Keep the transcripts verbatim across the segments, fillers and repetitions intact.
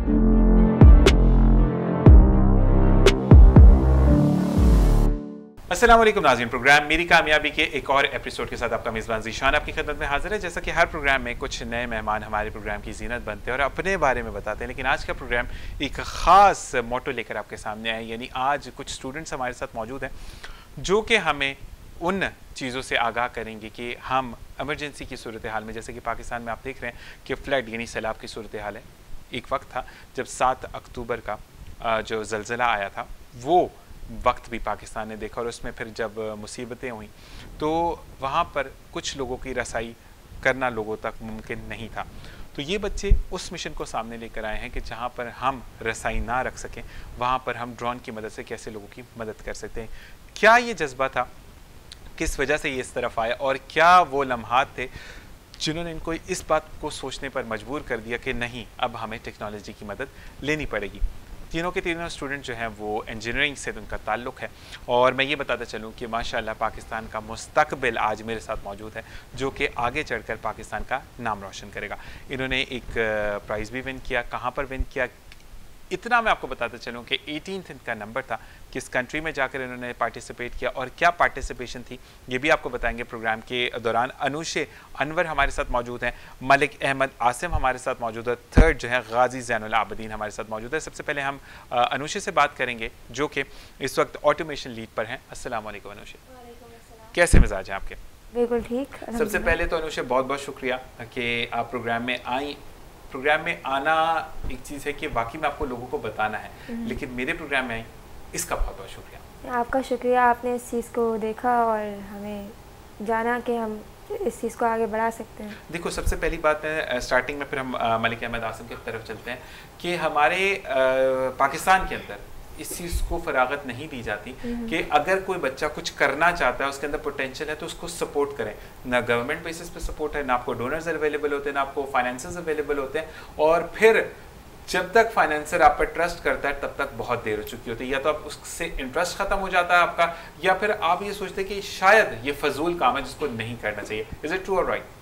अस्सलाम वालेकुम नाज़रीन, प्रोग्राम मेरी कामयाबी के एक और एपिसोड के साथ आपका मेज़बान ज़ीशान आपकी खिदमत में हाजिर है। जैसा कि हर प्रोग्राम में कुछ नए मेहमान हमारे प्रोग्राम की ज़ीनत बनते हैं और अपने बारे में बताते हैं, लेकिन आज का प्रोग्राम एक ख़ास मोटो लेकर आपके सामने आए। यानी आज कुछ स्टूडेंट्स हमारे साथ मौजूद हैं जो कि हमें उन चीज़ों से आगाह करेंगे कि हम एमरजेंसी की सूरत हाल में, जैसे कि पाकिस्तान में आप देख रहे हैं कि फ्लड यानी सैलाब की सूरत हाल है। एक वक्त था जब सात अक्टूबर का जो ज़लज़ला आया था वो वक्त भी पाकिस्तान ने देखा और उसमें फिर जब मुसीबतें हुई तो वहाँ पर कुछ लोगों की रसाई करना लोगों तक मुमकिन नहीं था। तो ये बच्चे उस मिशन को सामने लेकर आए हैं कि जहाँ पर हम रसाई ना रख सकें वहाँ पर हम ड्रोन की मदद से कैसे लोगों की मदद कर सकते हैं। क्या ये जज्बा था, किस वजह से ये इस तरफ आया और क्या वो लम्हात थे जिन्होंने इनको इस बात को सोचने पर मजबूर कर दिया कि नहीं, अब हमें टेक्नोलॉजी की मदद लेनी पड़ेगी। तीनों के तीनों स्टूडेंट जो हैं वो इंजीनियरिंग से उनका ताल्लुक़ है और मैं ये बताता चलूँ कि माशाल्लाह पाकिस्तान का मुस्तकबिल आज मेरे साथ मौजूद है जो कि आगे चढ़कर पाकिस्तान का नाम रोशन करेगा। इन्होंने एक प्राइज़ भी विन किया। कहाँ पर विन किया इतना मैं आपको बताता चलूँ कि एटीन्थ इनका नंबर था। किस कंट्री में जाकर इन्होंने पार्टिसिपेट किया और क्या पार्टिसिपेशन थी ये भी आपको बताएंगे प्रोग्राम के दौरान। अनुशे अनवर हमारे साथ मौजूद हैं, मलिक अहमद आसिम हमारे साथ मौजूद है, थर्ड जो है गाजी ज़ैनुल आबदीन हमारे साथ मौजूद है। सबसे पहले हम अनुशे से बात करेंगे जो कि इस वक्त ऑटोमेशन लीड पर हैं। अस्सलाम वालेकुम अनुशे, कैसे मिजाज हैं आपके? बिल्कुल ठीक। सबसे पहले तो अनुशे बहुत बहुत शुक्रिया कि आप प्रोग्राम में आई। प्रोग्राम में आना एक चीज़ है कि वाकई में आपको लोगों को बताना है, लेकिन मेरे प्रोग्राम में आई इसका बहुत बहुत शुक्रिया। आपका शुक्रिया, आपने इस चीज़ को देखा और हमें जाना कि हम इस चीज़ को आगे बढ़ा सकते हैं। देखो, सबसे पहली बात है स्टार्टिंग में, फिर हम मलिक अहमद आसिम की तरफ चलते हैं कि हमारे आ, पाकिस्तान के अंदर इस चीज़ को फरागत नहीं दी जाती कि अगर कोई बच्चा कुछ करना चाहता है, उसके अंदर पोटेंशियल है तो उसको सपोर्ट करें। ना गवर्नमेंट बेसिस पे सपोर्ट है, ना आपको डोनर्स अवेलेबल होते हैं, ना आपको फाइनेंसर्स अवेलेबल होते हैं। और फिर जब तक फाइनेंसर आप पर ट्रस्ट करता है तब तक बहुत देर हो चुकी होती है। या तो आप उससे इंटरेस्ट ख़त्म हो जाता है आपका, या फिर आप ये सोचते हैं कि शायद ये फजूल काम है जिसको नहीं करना चाहिए। इज़ इट ट्रू और राइट?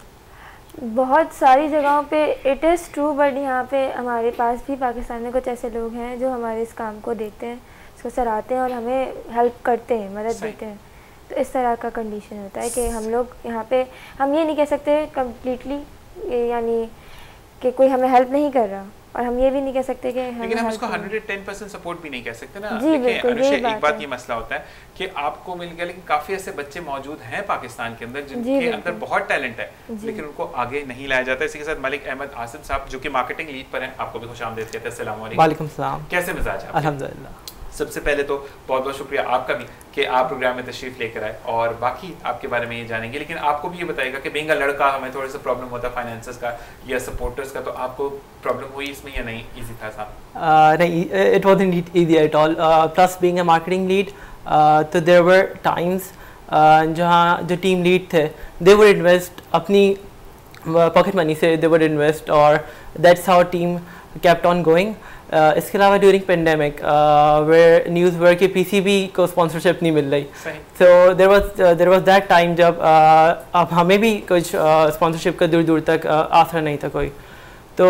बहुत सारी जगहों पे इट इज़ ट्रू, बट यहाँ पे हमारे पास भी पाकिस्तान में कुछ ऐसे लोग हैं जो हमारे इस काम को देखते हैं, इसको सराहते हैं और हमें हेल्प करते हैं, मदद देते हैं। तो इस तरह का कंडीशन होता है कि हम लोग यहाँ पे, हम ये नहीं कह सकते कम्प्लीटली यानी कि कोई हमें हेल्प नहीं कर रहा, और हम ये भी नहीं कह सकते कि हम लेकिन हम उसको one hundred ten percent support भी नहीं कह सकते ना। जी बिल्कुल, अनुशे, एक बात ये मसला होता है कि आपको मिल गया, लेकिन काफी ऐसे बच्चे मौजूद हैं पाकिस्तान के अंदर जिनके अंदर बहुत टैलेंट है लेकिन उनको आगे नहीं लाया जाता। इसी के साथ मलिक अहमद आसिम साहब जो कि मार्केटिंग लीड पर हैं, आपको भी खुशामदीद कहते हैं। अस्सलाम वालेकुम। वालेकुम सलाम। कैसे मिजाज है? अल्हम्दुलिल्लाह। सबसे पहले तो बहुत बहुत शुक्रिया आपका भी कि आप प्रोग्राम में तशरीफ़ लेकर आए और बाकी आपके बारे में ये जानेंगे, लेकिन आपको भी ये बताएगा कि बीइंग अ लड़का हमें थोड़ा सा प्रॉब्लम होता है फाइनेंसेस का या सपोर्टर्स का, तो आपको प्रॉब्लम हुई इसमें या नहीं? इजी था साहब? नहीं, it wasn't easy at all. Plus being a marketing lead, तो देयर वर टाइम्स जहाँ जो टीम लीड थे दे वुड इन्वेस्ट अपनी पॉकेट मनी से, दे वुड इन्वेस्ट और that's how team kept on going. Uh, इसके अलावा during pandemic were news were के पीसीबी को स्पॉन्सरशिप नहीं मिल रही, so there was there was that time जब uh, अब हमें भी कुछ स्पॉन्सरशिप uh, का दूर दूर तक uh, आसरा नहीं था कोई। तो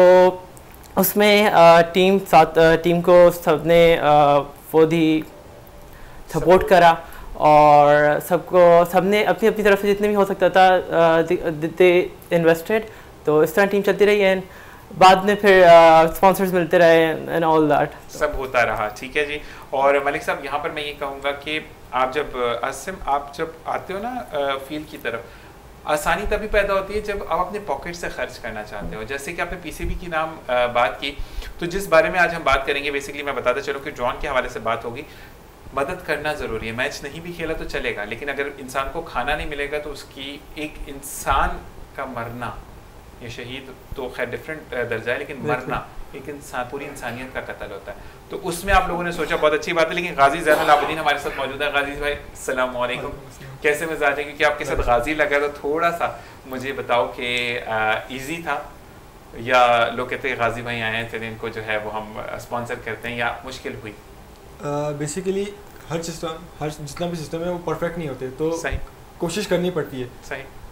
उसमें टीम uh, साथ टीम uh, को सबने वो दी सपोर्ट करा और सबको सबने अपनी अपनी तरफ से जितने भी हो सकता था दे इन्वेस्टेड। तो इस तरह टीम चलती रही एंड बाद में फिर स्पॉन्सर्स uh, मिलते रहे एंड ऑल दैट, सब होता रहा। ठीक है जी। और मलिक साहब, यहाँ पर मैं ये कहूँगा कि आप जब आसिम आप जब आते हो ना फील्ड की तरफ, आसानी तभी पैदा होती है जब आप अपने पॉकेट से खर्च करना चाहते हो। जैसे कि आपने पीसीबी की नाम आ, बात की, तो जिस बारे में आज हम बात करेंगे बेसिकली मैं बताता चलूँ कि ड्रोन के हवाले से बात होगी। मदद करना ज़रूरी है, मैच नहीं भी खेला तो चलेगा, लेकिन अगर इंसान को खाना नहीं मिलेगा तो उसकी एक इंसान का मरना, ये शहीद तो खैर डिफरेंट दर्जा है, लेकिन मरना एक इंसान पूरी इंसानियत का कत्ल होता है। तो उसमें आप लोगों ने सोचा बहुत अच्छी बात है। लेकिन गाजी ज़ैनुल आबदीन हमारे साथ मौजूद है। गाजी भाई अस्सलाम वालेकुम, कैसे मिजाज है? क्योंकि आपके साथ गाजी लगा तो थोड़ा सा मुझे बताओ कि ईजी था या लोग कहते हैं गाजी भाई आए थे इनको जो है वो हम स्पॉन्सर करते हैं, या मुश्किल हुई? बेसिकली uh, हर सिस्टम हर जितना भी सिस्टम है वो परफेक्ट नहीं होते, तो सही कोशिश करनी पड़ती है। सही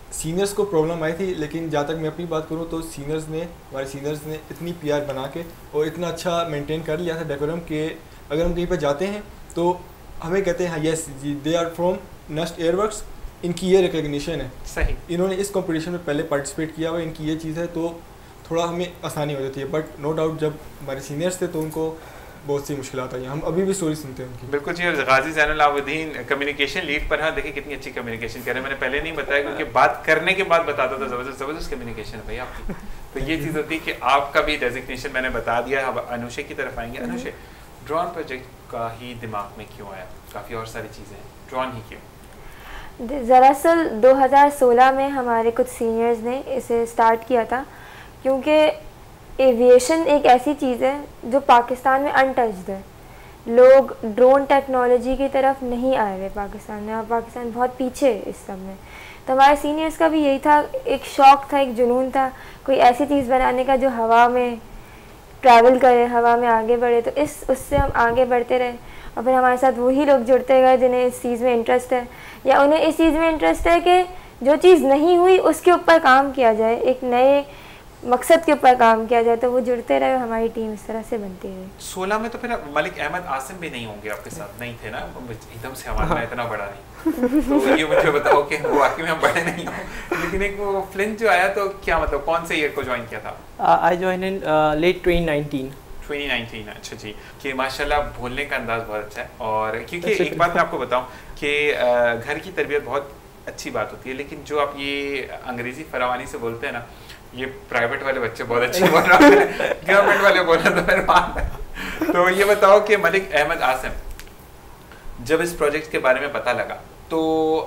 सीनियर्स को प्रॉब्लम आई थी, लेकिन जहाँ तक मैं अपनी बात करूँ तो सीनियर्स ने हमारे सीनियर्स ने इतनी पीआर बना के और इतना अच्छा मेंटेन कर लिया था डेकोरम के अगर हम कहीं पर जाते हैं तो हमें कहते हैं हाँ यस जी they are from NUST Airworks, इनकी ये रिकग्निशन है, सही, इन्होंने इस कंपटीशन में पहले पार्टिसिपेट किया हुआ, इनकी ये चीज़ है, तो थोड़ा हमें आसानी हो जाती है। बट नो डाउट जब हमारे सीनियर्स थे तो उनको बहुत सी मुश्किलात आई, हम अभी भी स्टोरी सुनते हैं उनकी। बिल्कुल जी। और गाजी ज़ैनुल आबिदीन कम्युनिकेशन लीड पर, हाँ देखिए कितनी अच्छी कम्युनिकेशन कर रहे हैं, मैंने पहले नहीं बताया क्योंकि बात करने के बाद बताता था, ज़बरदस्त ज़बरदस्त कम्युनिकेशन है भाई आपकी। तो ये चीज़ होती है कि आपका भी डेजिग्नेशन मैंने बता दिया। अब अनुषे की तरफ आएंगे। अनुषे, ड्रोन प्रोजेक्ट का ही दिमाग में क्यों आया? काफ़ी और सारी चीज़ें हैं, ड्रोन ही क्यों? दरअसल दो हज़ार सोलह में हमारे कुछ सीनियर्स ने इसे स्टार्ट किया था, क्योंकि एविएशन एक ऐसी चीज़ है जो पाकिस्तान में अनटच्ड है। लोग ड्रोन टेक्नोलॉजी की तरफ नहीं आए हुए पाकिस्तान में, और पाकिस्तान बहुत पीछे है इस सब में। तो हमारे सीनियर्स का भी यही था, एक शौक़ था, एक जुनून था कोई ऐसी चीज़ बनाने का जो हवा में ट्रैवल करे, हवा में आगे बढ़े। तो इस उससे हम आगे बढ़ते रहे, और फिर हमारे साथ वही लोग जुड़ते गए जिन्हें इस चीज़ में इंटरेस्ट है, या उन्हें इस चीज़ में इंटरेस्ट है कि जो चीज़ नहीं हुई उसके ऊपर काम किया जाए, एक नए मकसद के ऊपर काम किया जाए। तो वो जुड़ते रहे, हमारी टीम इस तरह से बनती रही। सोलह में तो फिर मलिक अहमद आसिम भी नहीं होंगे आपके साथ? नहीं थे ना, एकदम से हमारा मैं इतना बड़ा नहीं। तो ये मुझे बताओ कि वो वाकई में हम बड़े नहीं हो, लेकिन एक वो फिल्म जो आया तो क्या मतलब कौन से ईयर को ज्वाइन किया था? I join in late twenty nineteen. Twenty nineteen, अच्छा जी। कि माशाल्लाह बोलने का अंदाज़ बहुत अच्छा है। और क्योंकि एक बात मैं आपको बताऊं कि घर की तरबियत बहुत अच्छी बात होती है, लेकिन जो आप ये अंग्रेज़ी फरावानी से बोलते हैं ना, ये प्राइवेट वाले बच्चे बहुत अच्छे बोल रहे हैं, गवर्नमेंट वाले बोलना तो मेरे मान। तो ये बताओ कि मलिक अहमद आसिम जब इस प्रोजेक्ट के बारे में पता लगा तो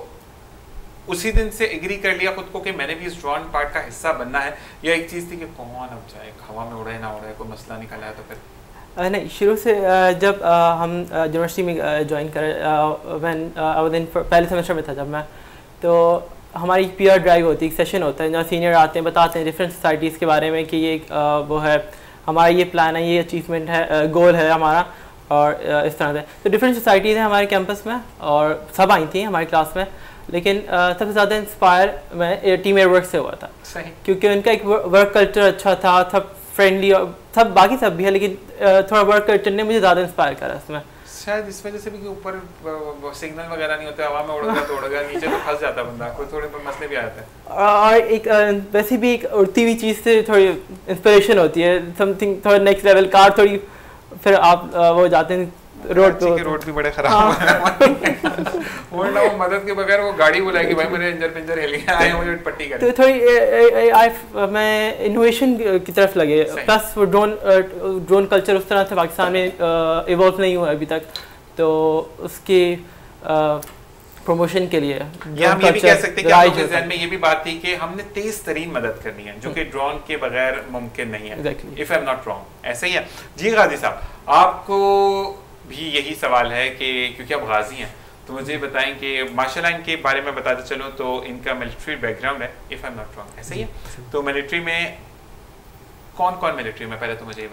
उसी दिन से एग्री कर लिया खुद को कि मैंने भी इस ड्रोन पार्ट का हिस्सा बनना है, या एक चीज़ थी कि कौन अब जाए, हवा में उड़े ना उड़े, कोई मसला निकला है? तो फिर नहीं, शुरू से जब हम यूनिवर्सिटी में ज्वाइन कर व्हेन आई वाज इन पहले सेमेस्टर में था जब मैं, तो हमारी पीयर ड्राइव होती है, एक सेशन होता है जहाँ सीनियर आते हैं, बताते हैं डिफरेंट सोसाइटीज़ के बारे में कि ये वो है हमारा, ये प्लान है, ये अचीवमेंट है, गोल है हमारा, और इस तरह से। तो डिफरेंट सोसाइटीज़ हैं हमारे कैंपस में, और सब आई थी हमारी क्लास में, लेकिन सबसे ज़्यादा इंस्पायर मैं टीम एयरवर्क से हुआ था। सही। क्योंकि उनका एक वर्क कल्चर अच्छा था, सब फ्रेंडली, और सब बाकी सब भी है, लेकिन थोड़ा वर्क कल्चर ने मुझे ज़्यादा इंस्पायर करा इसमें। शायद इस वजह से भी कि ऊपर सिग्नल वगैरह नहीं होते, हवा में उड़ गया तो उड़ गया, नीचे तो फंस जाता बंदा, कोई थोड़े पर मसले भी आ जाते हैं। और एक वैसे भी एक उड़ती हुई चीज़ से थोड़ी इंस्पिरेशन होती है, समथिंग थोड़ा नेक्स्ट लेवल। कार थोड़ी फिर आप वो जाते हैं रोड पे, रोड भी बड़े खराब है, वरना वो मदद के बगैर वो गाड़ी बुलाएगी, भाई मेरे इंजर पिंजर हिल गया है, मुझे पट्टी कर। तो थोड़ी आई मैं इनोवेशन की तरफ लगे, प्लस वो ड्रोन ड्रोन कल्चर उस तरह से पाकिस्तान में इवॉल्व नहीं हुआ अभी तक, तो उसके प्रमोशन के लिए ये हम ये भी कह सकते हैं कि आपके ज़हन में ये भी बात थी कि हमने तेज तरीन मदद करनी है, जो कि ड्रोन के बगैर मुमकिन नहीं है, if I am not wrong, ऐसा ही है जी। गाजी साहब, आपको भी यही सवाल है कि क्योंकि आप गाजी हैं, तो मुझे बताएं कि माशाल्लाह इनके बारे में बताते चलो तो इनका मिलिट्री बैकग्राउंड है, if I am not wrong, ऐसा ही है? तो मिलिट्री में कौन कौन मिलिट्री में, पहले तो मुझे ये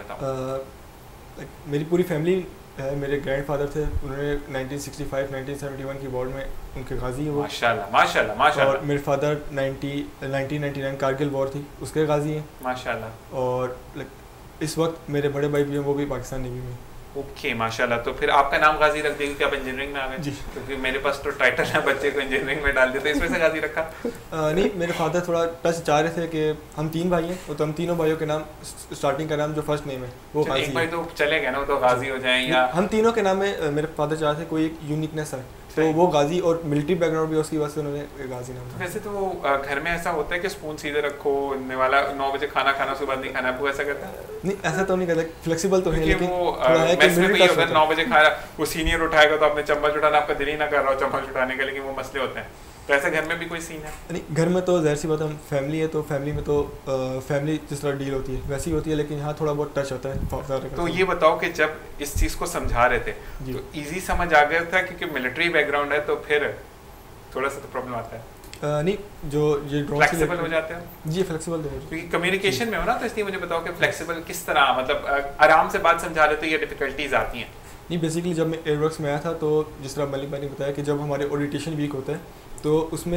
बताओ। मेरी पूरी फैमिली है, मेरे ग्रैंडफादर थे, उन्होंने nineteen sixty five nineteen seventy one की वॉर में उनके गाजी हैं वो, माशाल्लाह माशाल्लाह माशाल्लाह। और मेरे father nineteen ninety nine Kargil war थी उसके गाजी हैं, माशाल्लाह। और इस वक्त मेरे बड़े भाई भी हैं, वो भी पाकिस्तान नेवी में। ओके माशाल्लाह। तो फिर आपका नाम गाजी रख देंगे कि आप इंजीनियरिंग में आ गए? जी, क्योंकि मेरे पास तो टाइटल है, बच्चे को इंजीनियरिंग में डाल देते, इस वजह से गाजी रखा? आ, नहीं, मेरे फादर थोड़ा टच चाह रहे थे कि हम तीन भाई हैं, तो हम तीनों भाइयों के नाम स्टार्टिंग का नाम जो फर्स्ट नेम है वो गाजी है। एक भाई तो चले गए ना, वो तो गाजी हो जाएं, या हम तीनों के नाम में मेरे फादर चाह रहे थे कोई एक यूनिकनेस है, तो वो गाजी, और मिलिट्री बैकग्राउंड भी उसकी वजह से उन्होंने गाजी नाम। वैसे तो घर में ऐसा होता है कि स्पून सीधे रखो, वाला नौ बजे खाना खाना, सुबह नहीं खाना, वो ऐसा करता है? नहीं, ऐसा तो नहीं करता, फ्लेक्सिबल तो है, लेकिन वो मेस में भी होता है नौ बजे खा रहा, वो सीनियर उठाएगा तो आपने चम्मच उठाना, आपका दिल ही ना कर रहा हो चम्मच उठाने का, लेकिन वो मसले होते हैं। तो ऐसे घर में भी कोई सीन है? नहीं, घर में तो ज़ाहिर सी बात है, फैमिली है तो फैमिली में तो फैमिली जिस तरह डील होती है वैसी होती है, लेकिन यहाँ थोड़ा बहुत टच होता है। तो ये बताओ कि जब इस चीज़ को समझा रहे थे तो इजी समझ आ गया था, क्योंकि मिलिट्री बैकग्राउंड है तो फिर थोड़ा सा तो प्रॉब्लम आता है? आ, नहीं, जो ये फ्लेक्सिबल हो जाते हैं? जी, फ्लेक्सिबल तो क्योंकि कम्युनिकेशन में हो ना, तो इसलिए मुझे बताओ कि फ्लेक्सिबल किस तरह, मतलब आराम से बात समझा रहे तो ये डिफिकल्टीज आती हैं? नहीं, बेसिकली जब मैं एयरवर्क्स में आया था तो जिस तरह मलिक भाई ने बताया कि जब हमारे ओरिएंटेशन वीक होता है तो उसमें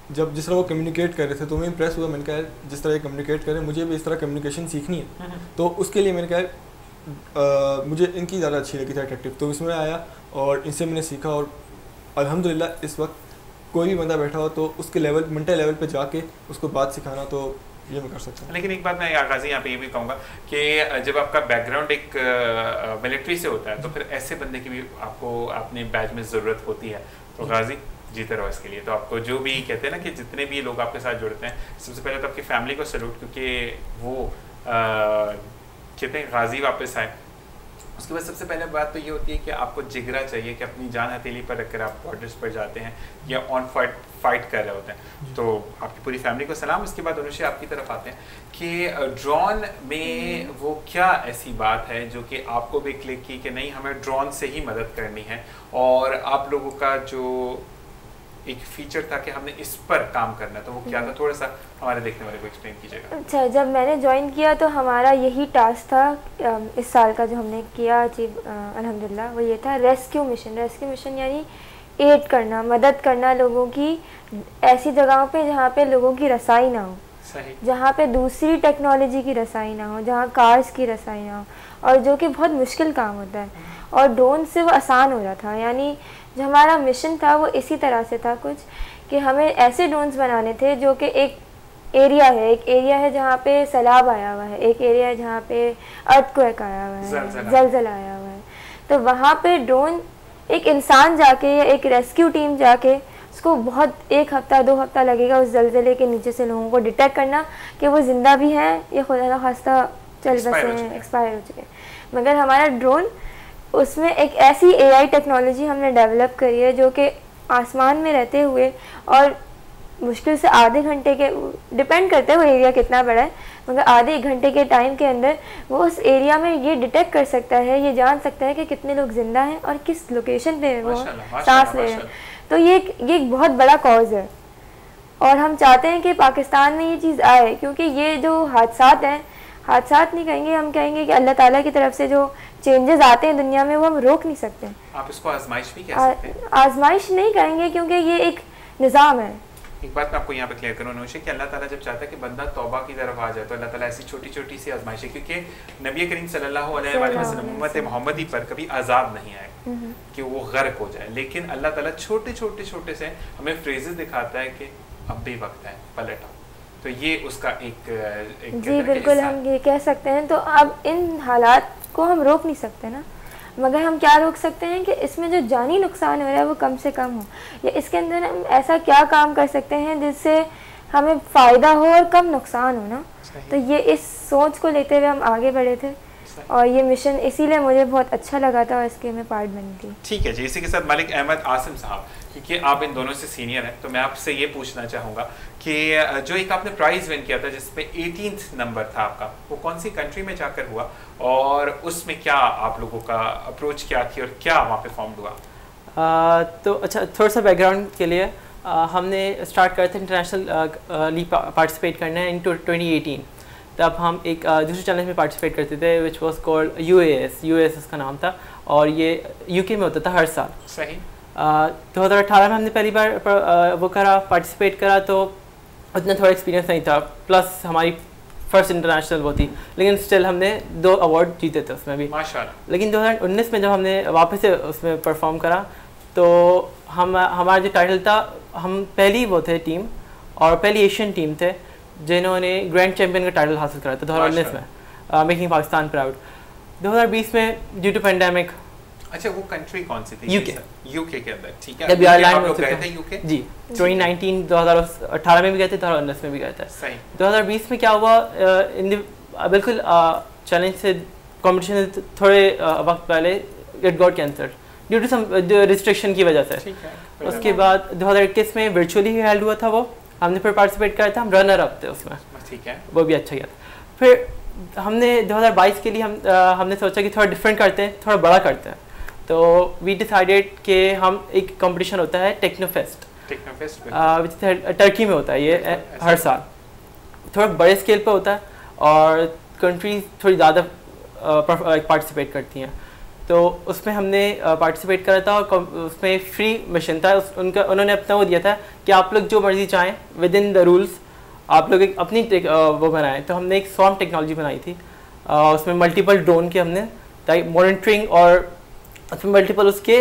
जब जिस तरह वो कम्युनिकेट कर रहे थे तो मैं इंप्रेस हुआ। मैंने कहा जिस तरह कम्युनिकेट कर रहे हैं मुझे भी इस तरह कम्युनिकेशन सीखनी है। तो उसके लिए मैंने कहा मुझे इनकी ज़्यादा अच्छी लगी थी अट्रैक्टिव, तो इसमें आया और इनसे मैंने सीखा। और अल्हम्दुलिल्लाह इस वक्त कोई भी बंदा बैठा हो तो उसके लेवल मेंटल लेवल पे जाके उसको बात सिखाना तो ये मैं कर सकता हूँ। लेकिन एक बात मैं गाजी यहाँ पे ये भी कहूँगा कि जब आपका बैकग्राउंड एक मिलिट्री से होता है तो फिर ऐसे बंदे की भी आपको अपने बैच में ज़रूरत होती है। तो गाजी जीते रहो इसके लिए। तो आपको जो भी कहते हैं ना कि जितने भी लोग आपके साथ जुड़ते हैं, सबसे पहले तो आपकी फैमिली को सैल्यूट, क्योंकि वो आ, कहते हैं गाजी वापस आए। उसके बाद सबसे पहले बात तो ये होती है कि आपको जिगरा चाहिए कि अपनी जान हथेली पर रखकर आप बॉर्डर्स पर जाते हैं या ऑन फाइट फाइट कर रहे होते हैं। तो आपकी पूरी फैमिली को सलाम। उसके बाद अनुषा आपकी तरफ आते हैं कि ड्रोन में वो क्या ऐसी बात है जो कि आपको भी क्लिक की कि नहीं हमें ड्रोन से ही मदद करनी है, और आप लोगों का जो एक फीचर था कि हमने इस पर काम करना है, तो वो क्या था? थोड़ा सा हमारे देखने वाले को एक्सप्लेन कीजिएगा। अच्छा, जब मैंने ज्वाइन किया तो हमारा यही टास्क था इस साल का जो हमने किया अचीव अल्हम्दुलिल्लाह, वो ये था रेस्क्यू मिशन। रेस्क्यू मिशन यानी एड करना, मदद करना लोगों की ऐसी जगहों पे जहाँ पे लोगों की रसाई ना हो, सही, जहाँ पे दूसरी टेक्नोलॉजी की रसाई ना हो, जहाँ कार्स की रसाई ना हो, और जो कि बहुत मुश्किल काम होता है। और ड्रोन से वो आसान हो रहा था। यानी जो हमारा मिशन था वो इसी तरह से था कुछ कि हमें ऐसे ड्रोन्स बनाने थे जो कि एक एरिया है एक एरिया है जहाँ पे सैलाब आया हुआ है, एक एरिया है जहाँ पे अर्थक्वेक आया हुआ है, जलजला आया हुआ है। तो वहाँ पे ड्रोन एक इंसान जाके या एक रेस्क्यू टीम जाके उसको बहुत एक हफ्ता दो हफ्ता लगेगा उस जलजले के नीचे से लोगों को डिटेक्ट करना कि वो ज़िंदा भी हैं या खुदा ना खास्ता चल बसे हैं, एक्सपायर हो चुके हैं। मगर हमारा ड्रोन उसमें एक ऐसी एआई टेक्नोलॉजी हमने डेवलप करी है जो कि आसमान में रहते हुए और मुश्किल से आधे घंटे के, डिपेंड करता है वो एरिया कितना बड़ा है, मगर आधे एक घंटे के टाइम के अंदर वो उस एरिया में ये डिटेक्ट कर सकता है, ये जान सकता है कि कितने लोग ज़िंदा हैं और किस लोकेशन पे वो सांस ले रहे हैं। तो ये ये एक बहुत बड़ा कॉज है और हम चाहते हैं कि पाकिस्तान में ये चीज़ आए, क्योंकि ये जो हादसात हैं, हादसात नहीं कहेंगे, हम कहेंगे कि अल्लाह ताला की तरफ से जो चेंजेस आते हैं दुनिया में वो हम रोक नहीं सकते। आप इसको आजमाइश भी कह सकते हैं। आजमाइश नहीं कहेंगे क्योंकि ये एक निज़ाम है। एक बात मैं आपको यहाँ पे क्लियर करूँ अनुषा कि अल्लाह ताला जब चाहता है कि बंदा तौबा की तरफ आ जाए तो अल्लाह ताला ऐसी छोटी छोटी सी आजमाइश है, क्योंकि नबी करीम सल्लल्लाहु अलैहि वसल्लम उम्मत मोहम्मदी पर कभी अजाब नहीं आए कि वो गर्क हो जाए, लेकिन अल्लाह ताला छोटे छोटे छोटे से हमें फ्रेजेस दिखाता है कि अब भी वक्त है, पलट आओ। तो ये उसका एक, एक जी बिल्कुल हम ये कह सकते हैं। तो अब इन हालात को हम रोक नहीं सकते ना, मगर हम क्या रोक सकते हैं कि इसमें जो जानी नुकसान हो रहा है वो कम से कम हो, या इसके अंदर हम ऐसा क्या काम कर सकते हैं जिससे हमें फ़ायदा हो और कम नुकसान हो ना। तो ये इस सोच को लेते हुए हम आगे बढ़े थे और ये मिशन इसीलिए मुझे बहुत अच्छा लगा था और इसके मैं पार्ट बनी थी। ठीक है जी। इसी के साथ मलिक अहमद आसिम साहब, क्योंकि आप इन दोनों से सीनियर हैं तो मैं आपसे ये पूछना चाहूँगा कि जो एक आपने प्राइज़ विन किया था जिसमें एटीन्थ नंबर था आपका, वो कौन सी कंट्री में जाकर हुआ और उसमें क्या आप लोगों का अप्रोच क्या थी और क्या वहाँ पे फॉर्म हुआ? आ, तो अच्छा थोड़ा सा बैकग्राउंड के लिए आ, हमने स्टार्ट किया था इंटरनेशनल लीग पार्टिसिपेट करना है इन ट्वेंटी एटीन। तब हम एक दूसरे चैलेंज में पार्टिसिपेट करते थे which was called U A S U A S उसका नाम था, और ये यूके में होता था हर साल। सही। दो हज़ार अठारह में हमने पहली बार पर, आ, वो करा पार्टिसिपेट करा, तो उतना थोड़ा एक्सपीरियंस नहीं था, प्लस हमारी फर्स्ट इंटरनेशनल वो थी, लेकिन स्टिल हमने दो अवार्ड जीते थे उसमें भी माशाल्लाह। लेकिन दो हज़ार उन्नीस में जब हमने वापस से उसमें परफॉर्म करा तो हम हमारा जो टाइटल था, हम पहली वो थे टीम और पहली एशियन टीम थे जिन्होंने ग्रैंड चैम्पियन का टाइटल हासिल करा था दो हज़ार उन्नीस में, मेकिंग पाकिस्तान प्राउड। दो हज़ार बीस में ड्यू टू पेंडेमिक। अच्छा, वो कंट्री कौन सी थी? यूके। यूके के अंदर, ठीक है। जब एयरलाइन में गए थे यूके जी, ट्वेंटी नाइनटीन दो हज़ार अठारह में भी गए थे, दो हज़ार उन्नीस में भी गए थे। सही। दो हज़ार बीस में क्या हुआ, इन बिल्कुल चैलेंज से कॉम्पिटिशन से थोड़े वक्त पहले it got cancelled due to some restriction की वजह से। ठीक है। उसके बाद दो हज़ार इक्कीस में वर्चुअली ही हेल्ड हुआ था वो, हमने फिर पार्टिसिपेट किया था, हम रनर अप थे उसमें। ठीक है। वो भी अच्छा गया था। फिर हमने दो हज़ार बाईस के लिए हम आ, हमने सोचा कि थोड़ा डिफरेंट करते हैं, थोड़ा बड़ा करते हैं, तो वी डिसाइडेड कि हम एक कंपटीशन होता है टेक्नोफेस्ट, टेक्नोफेस्ट विच टर्की में होता है ये हर साल, थोड़ा बड़े स्केल पे होता है और कंट्रीज थोड़ी ज़्यादा पार्टिसिपेट करती हैं। तो उसमें हमने पार्टिसिपेट करा था और उसमें फ्री मिशन था। उस, उनका उन्होंने अपना वो दिया था कि आप लोग जो मर्ज़ी चाहें विद इन द रूल्स आप लोग एक अपनी टेक, वो बनाएं। तो हमने एक स्वॉर्म टेक्नोलॉजी बनाई थी, उसमें मल्टीपल ड्रोन के हमने ताकि मॉनिटरिंग और उसमें मल्टीपल उसके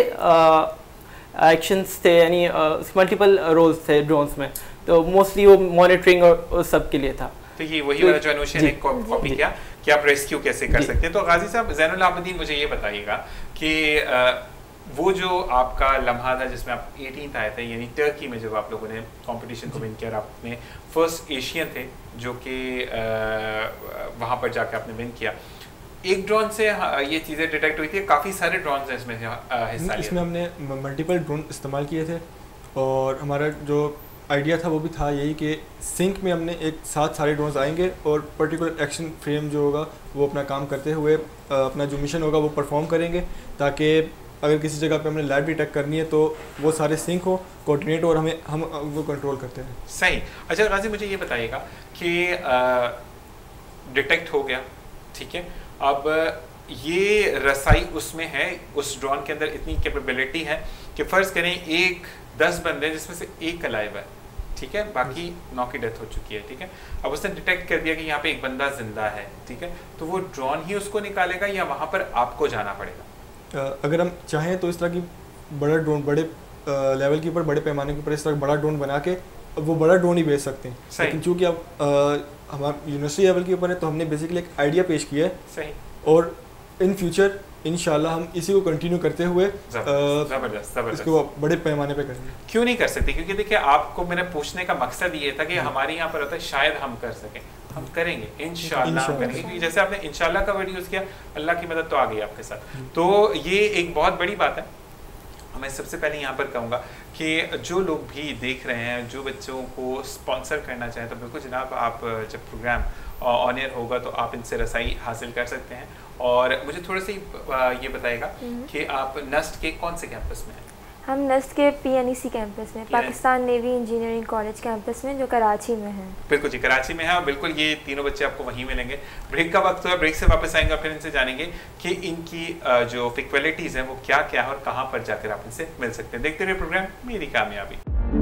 एक्शंस थे, यानी मल्टीपल रोल्स थे ड्रोन्स में। तो मोस्टली वो मॉनिटरिंग और उस सब के लिए था। तो ये वही वाला जो अनुषा ने कॉपी किया कि आप रेस्क्यू कैसे कर सकते हैं। तो गाजी साहब, ज़ैनुल आबिदीन, मुझे ये बताइएगा कि वो जो आपका लम्हा था जिसमें आप एटीन्थ आए थे, यानी टर्की में जब आप लोगों ने कंपटीशन को विन किया और आपने फर्स्ट एशियन थे जो कि वहाँ पर जाकर आपने विन किया, एक ड्रोन से ये चीज़ें डिटेक्ट हुई थी, काफ़ी सारे ड्रोन हैं इसमें हिस्सा लिया? इसमें हमने मल्टीपल ड्रोन इस्तेमाल किए थे और हमारा जो आइडिया था वो भी था यही कि सिंक में हमने एक साथ सारे ड्रोन्स आएंगे और पर्टिकुलर एक्शन फ्रेम जो होगा वो अपना काम करते हुए अपना जो मिशन होगा वो परफॉर्म करेंगे, ताकि अगर किसी जगह पे हमने लाइट डिटेक्ट करनी है तो वो सारे सिंक हो, कोऑर्डिनेट और हमें हम वो कंट्रोल करते हैं। सही। अच्छा गाजी, मुझे ये बताइएगा कि डिटेक्ट हो गया, ठीक है, अब ये रसाई उसमें है, उस ड्रोन के अंदर इतनी कैपेबिलिटी है कि फ़र्ज़ करें एक दस बंदे जिसमें से एक अलाइव है, ठीक है, बाकी नौ की डेथ हो चुकी है, ठीक है। अब उसने डिटेक्ट कर दिया कि यहाँ पे एक बंदा जिंदा है, ठीक है, तो वो ड्रोन ही उसको निकालेगा या वहाँ पर आपको जाना पड़ेगा? अगर हम चाहें तो इस तरह की बड़ा ड्रोन, बड़े लेवल के ऊपर, बड़े पैमाने के ऊपर इस तरह बड़ा ड्रोन बना के वो बड़ा ड्रोन ही भेज सकते हैं। लेकिन चूँकि अब हमारा यूनिवर्सिटी लेवल के ऊपर है तो हमने बेसिकली एक आइडिया पेश किया है। सही। और इन फ्यूचर इंशाल्लाह हम इसी को कंटिन्यू करते हुए जबरदस्त जबरदस्त इसको बड़े पैमाने पे करेंगे। क्यों नहीं कर सकते? क्योंकि देखिए, आपको मेरा पूछने का मकसद ये था कि हमारे यहाँ पर होता है शायद हम कर सकें, हम करेंगे इंशाल्लाह हम करेंगे, क्योंकि जैसे आपने इंशाल्लाह का वर्ड यूज़ किया, अल्लाह की मदद तो आ गई आपके साथ। तो ये एक बहुत बड़ी बात है। मैं सबसे पहले यहाँ पर कहूँगा कि जो लोग भी देख रहे हैं, जो बच्चों को स्पॉन्सर करना चाहें, तो बिल्कुल जनाब, आप जब प्रोग्राम ऑन एयर होगा तो आप इनसे रसाई हासिल कर सकते हैं। और मुझे थोड़ा सी ये बताएगा कि आप नस्ट के कौन से कैंपस में हैं? हम नस्ट के P N E C campus में, Pakistan navy engineering college campus में, जो कराची में है। बिल्कुल जी, कराची में है और बिल्कुल ये तीनों बच्चे आपको वहीं मिलेंगे। ब्रेक का वक्त हुआ, ब्रेक से वापस आएंगे, फिर इनसे जानेंगे कि इनकी जो फैकल्टीज़ हैं वो क्या क्या है और कहाँ पर जाकर आप इनसे मिल सकते हैं। देखते रहिए प्रोग्राम मेरी कामयाबी।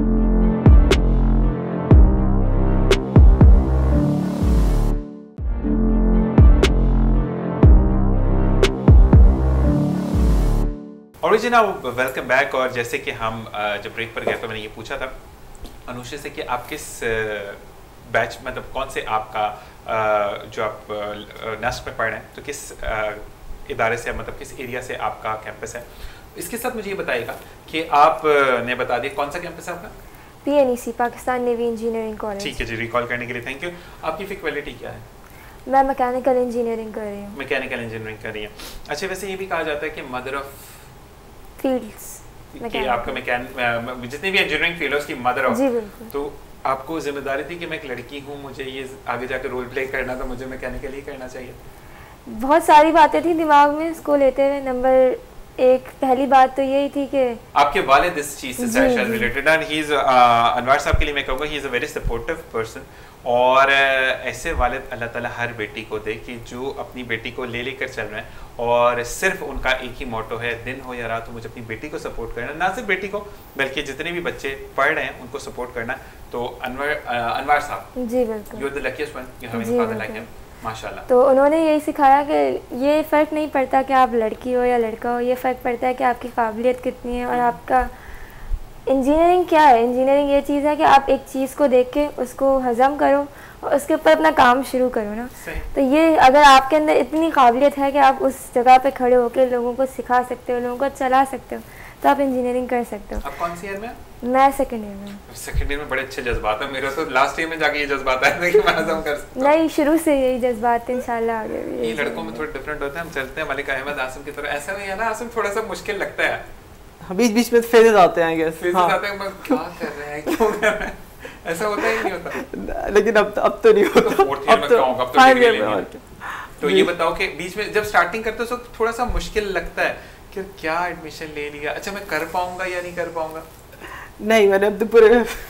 और जनाब, वेलकम बैक। और जैसे कि हम जब ब्रेक पर गए तो मैंने ये पूछा था अनुषा से कि आप किस बैच, मतलब कौन से आपका जो आप नस्ट में पढ़ रहे हैं, तो किस इदारे से, मतलब किस एरिया से आपका कैंपस है। इसके साथ मुझे ये बताइएगा कि आप ने बता दिया कौन सा कैंपस है आपका? P N E C, Pakistan navy engineering college. ठीक है जी, रिकॉल करने के लिए थैंक यू। आपकी फैकल्टी क्या है? मैं मैकेनिकल इंजीनियरिंग कर रही हूँ। मैकेनिकल इंजीनियरिंग कर रही हैं। अच्छा, वैसे ये भी कहा जाता है कि मदर ऑफ फील्ड्स, कि आपका मैकेन जितनी भी इंजीनियरिंग फील्ड है उसकी मदर ऑफ। जी बिल्कुल। तो आपको जिम्मेदारी थी कि मैं एक लड़की हूँ, मुझे ये आगे जाकर रोल प्ले करना, तो मुझे मैकेनिकल ही करना चाहिए। बहुत सारी बातें थी दिमाग में इसको लेते हुए। नंबर एक पहली बात तो यही थी कि आपके वालिद इस चीज़ से शायद related and he is Anwar साहब के लिए मैं कहूँगा he is a very supportive person. और ऐसे वालिद अल्लाह ताला हर बेटी को दे कि जो अपनी बेटी को ले लेकर चल रहे हैं और सिर्फ उनका एक ही मोटो है, दिन हो या रात हो मुझे अपनी बेटी को सपोर्ट करना, ना सिर्फ बेटी को बल्कि जितने भी बच्चे पढ़ रहे हैं उनको सपोर्ट करना। तो अनवर अनवर साहब, जी बिल्कुल, you are the luckiest one, you have a father like him, माशाल्लाह। तो उन्होंने यही सिखाया कि ये फ़र्क नहीं पड़ता कि आप लड़की हो या लड़का हो, ये फ़र्क पड़ता है कि आपकी काबिलियत कितनी है और आपका इंजीनियरिंग क्या है। इंजीनियरिंग ये चीज़ है कि आप एक चीज़ को देख के उसको हज़म करो और उसके ऊपर अपना काम शुरू करो ना। तो ये अगर आपके अंदर इतनी काबिलियत है कि आप उस जगह पे खड़े होकर लोगों को सिखा सकते हो, लोगों को चला सकते हो, तो आप इंजीनियरिंग कर सकते हो। आप कौन सी ईयर में? मैं सेकंड ईयर में। सेकंड ईयर में बड़े अच्छे जज्बात हैं। मेरा तो लास्ट ईयर में जाके ये जज्बात आए थे कि मैं हज़म कर सकता हूं। नहीं, शुरू से यही जज्बात इंशाल्लाह आगे भी। ये लड़कों में थोड़ा डिफरेंट होता है। हम चलते हैं मलिक अहमद आसिम की तरह। ऐसा नहीं है ना आसिम, थोड़ा सा मुश्किल लगता है। हाँ, बीच बीच में फेजेस आते हैं, गेस फेजेस आते हैं, मैं क्या कर रहे हैं, क्यों कर रहे हैं, ऐसा होता ही नहीं होता। लेकिन अब अब तो नहीं होता। तो फोर्थ ईयर में कहूँगा, अब तो डिग्री लेनी है। तो ये बताओ कि बीच में जब स्टार्टिंग करते हो तो थोड़ा सा मुश्किल लगता है कि क्या एडमिशन ले लिया, अच्छा मैं कर पाऊंगा या नहीं कर पाऊंगा? नहीं, मैंने अब तो पूरे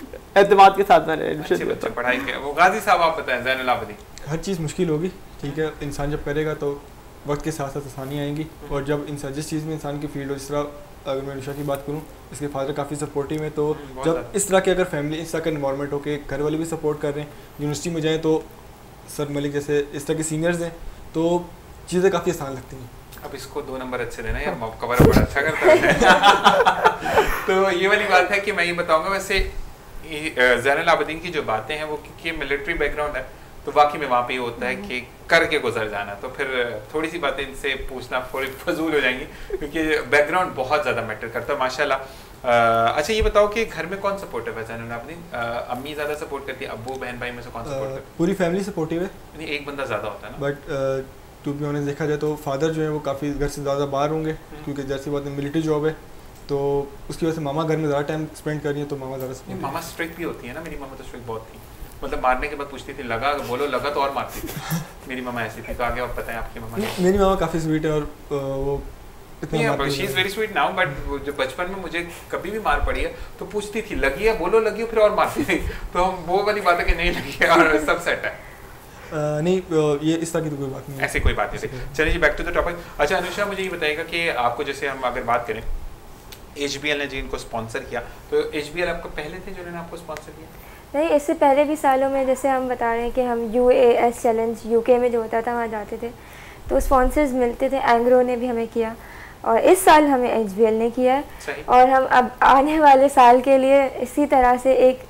एतमाद के साथ मैंने एडमिशन लिया। पढ़ाई किया। वो गाजी साहब आप बताएं, ज़ैनुल आबिदीन। हर चीज़ मुश्किल होगी, ठीक है, इंसान जब करेगा तो वक्त के साथ साथ आसानी आएंगी। और जब इंसान जिस चीज़ में इंसान की फील्ड हो, जिस तरह अगर मैं अनुषा की बात करूँ, इसके फादर काफ़ी सपोर्टिव है, तो जब इस तरह के अगर फैमिली इस तरह का इन्वायरमेंट हो के घर वाले भी सपोर्ट कर रहे हैं, यूनिवर्सिटी में जाएँ तो सर मलिक जैसे इस तरह के सीनियर्स हैं, तो चीज़ें काफ़ी आसान लगती हैं। अब इसको दो नंबर अच्छे देना यार, कवर बड़ा अच्छा करता है। तो ये वाली बात है कि मैं ये बताऊंगा, वैसे ज़ैनुल आबिदीन की जो बातें हैं वो क्योंकि मिलिट्री बैकग्राउंड है तो वाकई में वहाँ पे ये होता है कि करके गुजर जाना, तो फिर थोड़ी सी बातें इनसे पूछना थोड़ी फजूल हो जाएंगी क्योंकि बैकग्राउंड बहुत ज़्यादा मैटर करता है माशाल्लाह। अच्छा ये बताओ कि घर में कौन सपोर्टिव है ज़ैनुल आबिदीन? अम्मी ज़्यादा सपोर्ट करती है, अब्बू बहन भाई में से कौन सपोर्ट करती है? पूरी फैमिली सपोर्टिव है, नहीं एक बंदा ज़्यादा होता है ना। बट टू बी ऑनेस्ट देखा जाए तो फादर जो है वो काफ़ी घर से ज़्यादा बाहर होंगे क्योंकि जैसी बात है मिलिट्री जॉब है, तो उसकी वजह से मामा घर में ज़्यादा टाइम स्पेंड कर रही है, तो मामा ज़्यादा मामा स्ट्रिक्ट भी होती है ना। मेरी मामा तो स्ट्रिक्ट बहुत थी, मतलब मारने के बाद पूछती थी लगा, बोलो लगा तो और मारती थी। मेरी मामा ऐसी थी। तो आगे आप बताएं आपकी मामा। मेरी मामा काफ़ी स्वीट है और वो इतना she is very sweet now, but जो बचपन में मुझे कभी भी मार पड़ी है तो पूछती थी लगी है, बोलो लगी हो, फिर और मारती थी। तो हम वो वाली बात है कि नहीं लगी है और सब सेट है। Uh, नहीं uh, ये इस तरह की तो कोई बात नहीं है, ऐसी कोई बात नहीं। चलिए जी बैक टू द टॉपिक। अच्छा अनुषा मुझे ये बताइएगा कि आपको जैसे हम अगर बात करें एच बी एल ने जिनको स्पॉन्सर किया, तो एच बी एल आपको पहले थे जिन्होंने आपको स्पॉन्सर किया? नहीं, इससे पहले भी सालों में जैसे हम बता रहे हैं कि हम U A S challenge UK में जो होता था वहाँ जाते थे तो स्पॉन्सर्स मिलते थे। एंग्रो ने भी हमें किया और इस साल हमें एच बी एल ने किया है और हम अब आने वाले साल के लिए इसी तरह से एक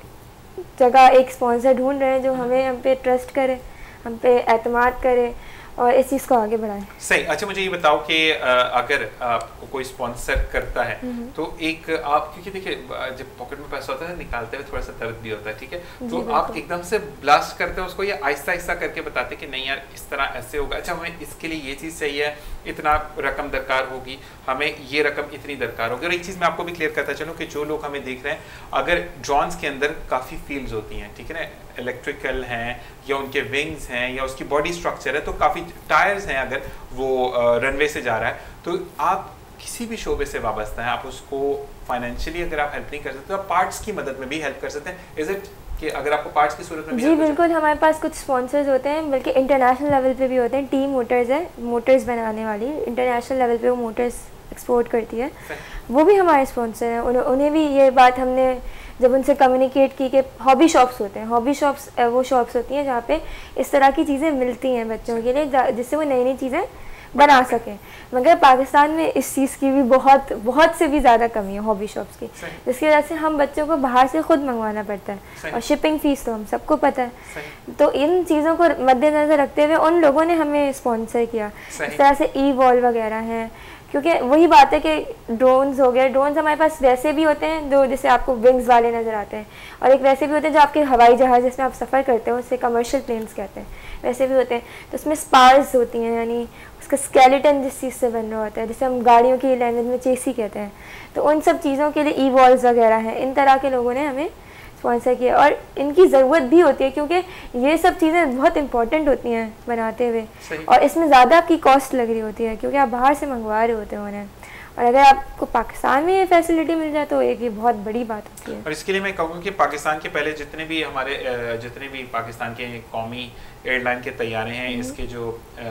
जगह एक स्पॉन्सर ढूंढ रहे हैं जो हमें हम पे ट्रस्ट करे, हम पे एतमाद करे और इस चीज़ को आगे बढ़ाएं। सही। अच्छा मुझे ये बताओ कि अगर आपको कोई स्पॉन्सर करता है तो एक आप, क्योंकि देखिए जब पॉकेट में पैसा होता है निकालते हुए थोड़ा सा दर्द भी होता है, ठीक है, तो आप एकदम से ब्लास्ट करते हो उसको या आहिस्ता आहिस्ता करके बताते कि नहीं यार इस तरह ऐसे होगा, अच्छा हमें इसके लिए ये चीज़ चाहिए, इतना रकम दरकार होगी, हमें ये रकम इतनी दरकार होगी। और एक चीज़ मैं आपको भी क्लियर करता चलूँ कि जो लोग हमें देख रहे हैं, अगर ड्रोन्स के अंदर काफ़ी फील्ड्स होती हैं, ठीक है ना, इलेक्ट्रिकल हैं या उनके विंग्स हैं या उसकी बॉडी स्ट्रक्चर है, तो काफ़ी टायर्स हैं, अगर वो रनवे से जा रहा है तो आप किसी भी शोबे से वाबस्ता है, आप उसको फाइनेंशियली अगर आप हेल्प नहीं कर सकते तो आप पार्ट्स की मदद में भी हेल्प कर सकते हैं। इज इट कि अगर आपको पार्ट्स की सूरत में जी बिल्कुल, हमारे पास कुछ स्पॉन्सर्स होते हैं बल्कि इंटरनेशनल लेवल पे भी होते हैं। टीम मोटर्स है, मोटर्स बनाने वाली, इंटरनेशनल लेवल पे वो मोटर्स एक्सपोर्ट करती है, वो भी हमारे स्पॉन्सर हैं। उन्हें उन्हें भी ये बात हमने जब उनसे कम्युनिकेट की कि हॉबी शॉप्स होते हैं, हॉबी शॉप्स वो शॉप्स होती हैं जहाँ पे इस तरह की चीज़ें मिलती हैं बच्चों के लिए जिससे वो नई नई चीज़ें बना सकें। मगर पाकिस्तान में इस चीज़ की भी बहुत बहुत से भी ज़्यादा कमी है हॉबी शॉप्स की, जिसकी वजह से हम बच्चों को बाहर से खुद मंगवाना पड़ता है और शिपिंग फ़ीस तो हम सबको पता है। तो इन चीज़ों को मद्देनज़र रखते हुए उन लोगों ने हमें स्पॉन्सर किया। इस तरह से ई वॉल वगैरह हैं, क्योंकि वही बात है कि ड्रोन्स हो गए, ड्रोन्स हमारे पास वैसे भी होते हैं जो जैसे आपको विंग्स वाले नज़र आते हैं, और एक वैसे भी होते हैं जो आपके हवाई जहाज़ जिसमें आप सफ़र करते हो उसे कमर्शियल प्लेन्स कहते हैं, वैसे भी होते हैं। तो उसमें स्पार्स होती हैं, यानी उसका स्केलेटन जिस चीज़ से बन रहा होता है, जैसे हम गाड़ियों की लैंग्वेज में चेसी कहते हैं। तो उन सब चीज़ों के लिए ई वॉल्स वगैरह हैं, इन तरह के लोगों ने हमें स्पॉन्सर किया और इनकी ज़रूरत भी होती है क्योंकि ये सब चीज़ें बहुत इंपॉर्टेंट होती हैं बनाते हुए, और इसमें ज़्यादा आपकी कॉस्ट लग रही होती है क्योंकि आप बाहर से मंगवा रहे होते हो उन्हें, और अगर आपको पाकिस्तान में ये फैसिलिटी मिल जाए तो एक ये बहुत बड़ी बात होती है। और इसके लिए मैं कहूँगा कि पाकिस्तान के पहले जितने भी हमारे जितने भी पाकिस्तान के कौमी एयरलाइन के तैयारे हैं, इसके जो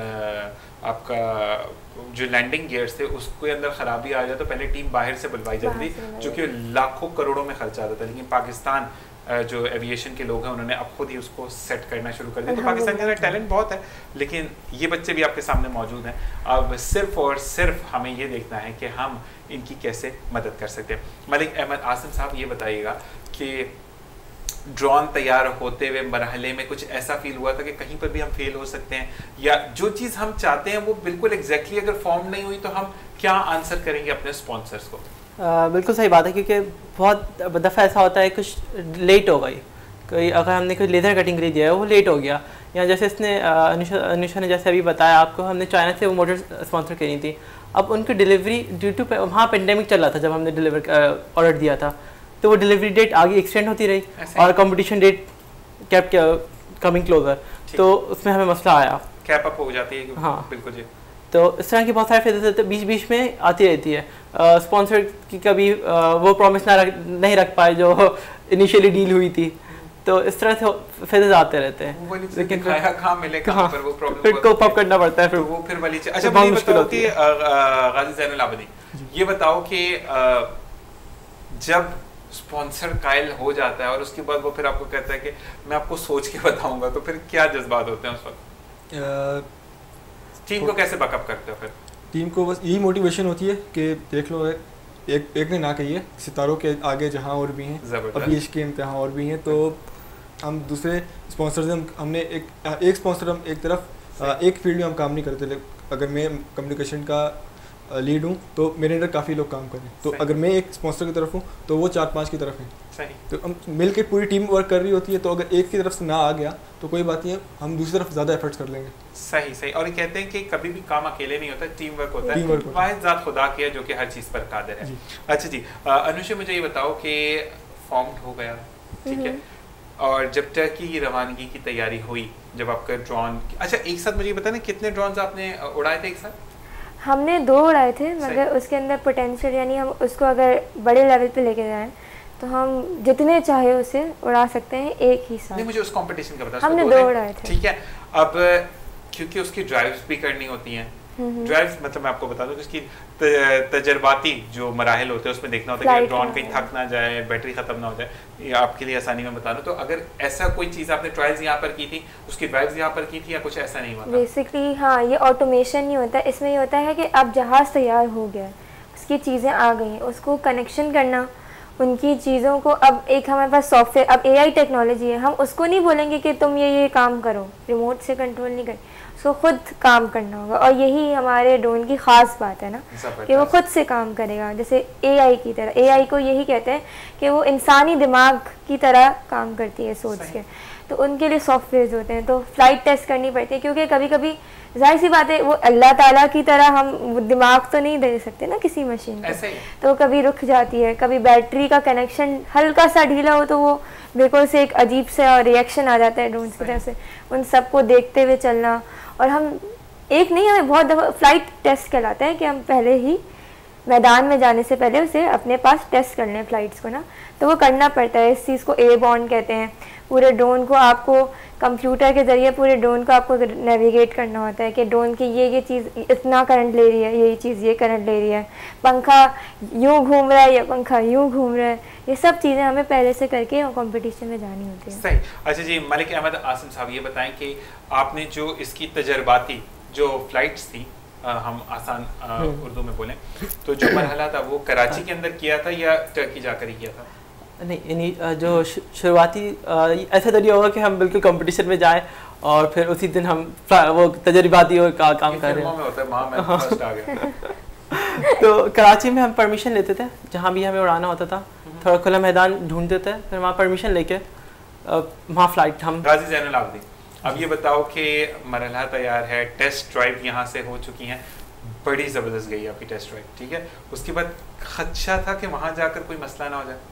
आपका जो लैंडिंग गियर्स थे उसके अंदर ख़राबी आ जाए तो पहले टीम बाहर से बुलवाई जाती थी, जो कि लाखों करोड़ों में खर्चा आता था। लेकिन पाकिस्तान जो एविएशन के लोग हैं उन्होंने अब खुद ही उसको सेट करना शुरू कर दिया। तो पाकिस्तान के अंदर टैलेंट बहुत है, लेकिन ये बच्चे भी आपके सामने मौजूद हैं। अब सिर्फ और सिर्फ हमें ये देखना है कि हम इनकी कैसे मदद कर सकते हैं। मलिक अहमद आसिम साहब ये बताइएगा कि ड्रोन तैयार होते हुए मरहले में कुछ ऐसा फील हुआ था कि कहीं पर भी हम फेल हो सकते हैं, या जो चीज़ हम चाहते हैं वो बिल्कुल एग्जैक्टली अगर फॉर्म नहीं हुई तो हम क्या आंसर करेंगे अपने स्पॉन्सर्स को? आ, बिल्कुल सही बात है, क्योंकि बहुत दफ़ा ऐसा होता है कुछ लेट हो गई, कोई अगर हमने कोई लेदर कटिंग के लिए दिया है वो लेट हो गया, या जैसे इसने अनुषा अनुषा ने जैसे अभी बताया आपको, हमने चाइना से वो मोटर स्पॉन्सर करी थी। अब उनकी डिलीवरी ड्यू टू वहाँ पेंडेमिक चल रहा था जब हमने डिलीवर ऑर्डर दिया था, तो वो डिलीवरी डेट आगे एक्सटेंड होती रही और competition date kept coming closer, तो उसमें हमें मसला आया, कैप अप हो जाती है। हाँ बिल्कुल जी। तो इस तरह की बहुत सारे फायदे तो बीच बीच में आती रहती है। स्पॉन्सर की कभी आ, वो प्रॉमिस ना रख नहीं रख पाए जो इनिशियली डील हुई थी, तो इस तरह से फेजेस आते रहते हैं, लेकिन खाया कहाँ मिले कहाँ पर वो प्रॉब्लम फिर को पॉप करना पड़ता है, फिर वो फिर वाली चीज। अच्छा मुझे बताओ कि गाजी ज़ैनुल आबिदीन, ये बताओ कि जब स्पॉन्सर कायल हो जाता है और उसके बाद वो फिर आपको कहता है कि मैं आपको सोच के बताऊंगा, तो फिर क्या जज्बात होते हैं उस वक्त? टीम को कैसे बैकअप करते हो फिर? टीम को बस यही मोटिवेशन होती है कि देख लो एक एक ने ना कही है, सितारों के आगे जहाँ और भी हैं, अभी इश्क के इम्तिहान और भी हैं, तो हम दूसरे स्पॉन्सर से हम हमने एक एक स्पॉन्सर हम एक तरफ एक फील्ड में हम काम नहीं करते। अगर मैं कम्युनिकेशन का लीड हूँ तो मेरे अंदर काफ़ी लोग काम करें, तो अगर मैं एक स्पॉन्सर की तरफ हूँ तो वो चार पांच की तरफ है, सही। तो हम मिल के पूरी टीम वर्क कर रही होती है, तो अगर एक की तरफ से ना आ गया तो कोई बात नहीं है, हम दूसरी तरफ ज़्यादा एफर्ट्स कर लेंगे। सही सही। और ये कहते हैं कि कभी भी काम अकेले नहीं होता, टीम वर्क होता है, वाहिद ज़ात खुदा की है जो कि हर चीज़ पर कादिर है। अच्छा जी, अनुषा मुझे ये बताओ कि फॉर्म हो गया, ठीक है, और जब टर्की की रवानगी की तैयारी हुई, जब आपका ड्रोन, अच्छा एक साथ मुझे बताना कितने ड्रोन आपने उड़ाए थे एक साथ? हमने दो उड़ाए थे, मगर उसके अंदर पोटेंशियल, यानी हम उसको अगर बड़े लेवल पे लेके जाएं तो हम जितने चाहे उसे उड़ा सकते हैं एक ही साथ। नहीं, मुझे उस कंपटीशन का बता। हमने दो उड़ाए थे, ठीक है। अब क्योंकि उसकी ड्राइव्स भी करनी होती हैं, ड्राइव्स मतलब मैं आपको बता दूं कि उसकी तजर्बाती जो मराहिल होते हैं उसमें देखना होता है कि ड्रोन कहीं थक ना जाए, बैटरी ख़त्म ना हो जाए, ये आपके लिए आसानी में बता दूं। तो अगर ऐसा कोई चीज़ आपने ट्रायल्स यहाँ पर की थी, उसकी ड्राइव्स यहाँ पर की थी या कुछ ऐसा नहीं हुआ? बेसिकली हाँ, ये ऑटोमेशन नहीं होता, इसमें ये होता है कि अब जहाज़ तैयार हो गया, उसकी चीज़ें आ गई, उसको कनेक्शन करना उनकी चीज़ों को। अब एक हमारे पास सॉफ्टवेयर, अब एआई टेक्नोलॉजी है, हम उसको नहीं बोलेंगे कि तुम ये ये काम करो, रिमोट से कंट्रोल नहीं करें, उसको खुद काम करना होगा। और यही हमारे ड्रोन की ख़ास बात है ना, कि वो खुद से काम करेगा, जैसे एआई की तरह। एआई को यही कहते हैं कि वो इंसानी दिमाग की तरह काम करती है सोच के, तो उनके लिए सॉफ्टवेयर होते हैं, तो फ्लाइट टेस्ट करनी पड़ती है, क्योंकि कभी कभी जाहिर सी बात है वो अल्लाह ताला की तरह हम दिमाग तो नहीं दे सकते ना किसी मशीन को, तो कभी रुक जाती है, कभी बैटरी का कनेक्शन हल्का सा ढीला हो तो वो बिल्कुल से एक अजीब सा रिएक्शन आ जाता है ड्रोन की तरफ से। उन सबको देखते हुए चलना, और हम एक नहीं, हमें बहुत दफ़ा फ्लाइट टेस्ट कहलाते हैं कि हम पहले ही मैदान में जाने से पहले उसे अपने पास टेस्ट कर लें फ़्लाइट्स को ना, तो वो करना पड़ता है। इस चीज़ को एयरबॉर्न कहते हैं। पूरे ड्रोन को आपको कंप्यूटर के ज़रिए पूरे ड्रोन को आपको नेविगेट करना होता है कि ड्रोन की ये ये चीज़ इतना करंट ले रही है, यही चीज़ ये करंट ले रही है, पंखा यूँ घूम रहा है या पंखा यूँ घूम रहा है, ये सब चीज़ें हमें पहले से करके कंपटीशन में जानी होती है। सही। अच्छा जी, मलिक अहमद आसिम साहब ये बताएं कि आपने जो इसकी तजर्बाती जो फ्लाइट्स थी, आ, हम आसान उर्दू में बोलें तो जो मरहला था वो कराची के अंदर किया था या टर्की जाकर ही किया था? नहीं, यानी जो शुरुआती ऐसा तरीका होगा कि हम बिल्कुल कंपटीशन में जाएं और फिर उसी दिन हम वो तजर्बाती का काम कर रहे हैं। तो कराची में हम परमिशन लेते थे, जहाँ भी हमें उड़ाना होता था, थोड़ा खुला मैदान ढूंढते थे, फिर वहाँ परमिशन लेके वहाँ फ्लाइट हम। गाजी ज़ैनुल आबिदीन, अब ये बताओ कि मरहला तैयार है, टेस्ट ड्राइव यहाँ से हो चुकी हैं, बड़ी ज़बरदस्त गई आपकी टेस्ट ड्राइव, ठीक है, उसके बाद खदशा था कि वहाँ जाकर कोई मसला ना हो जाए?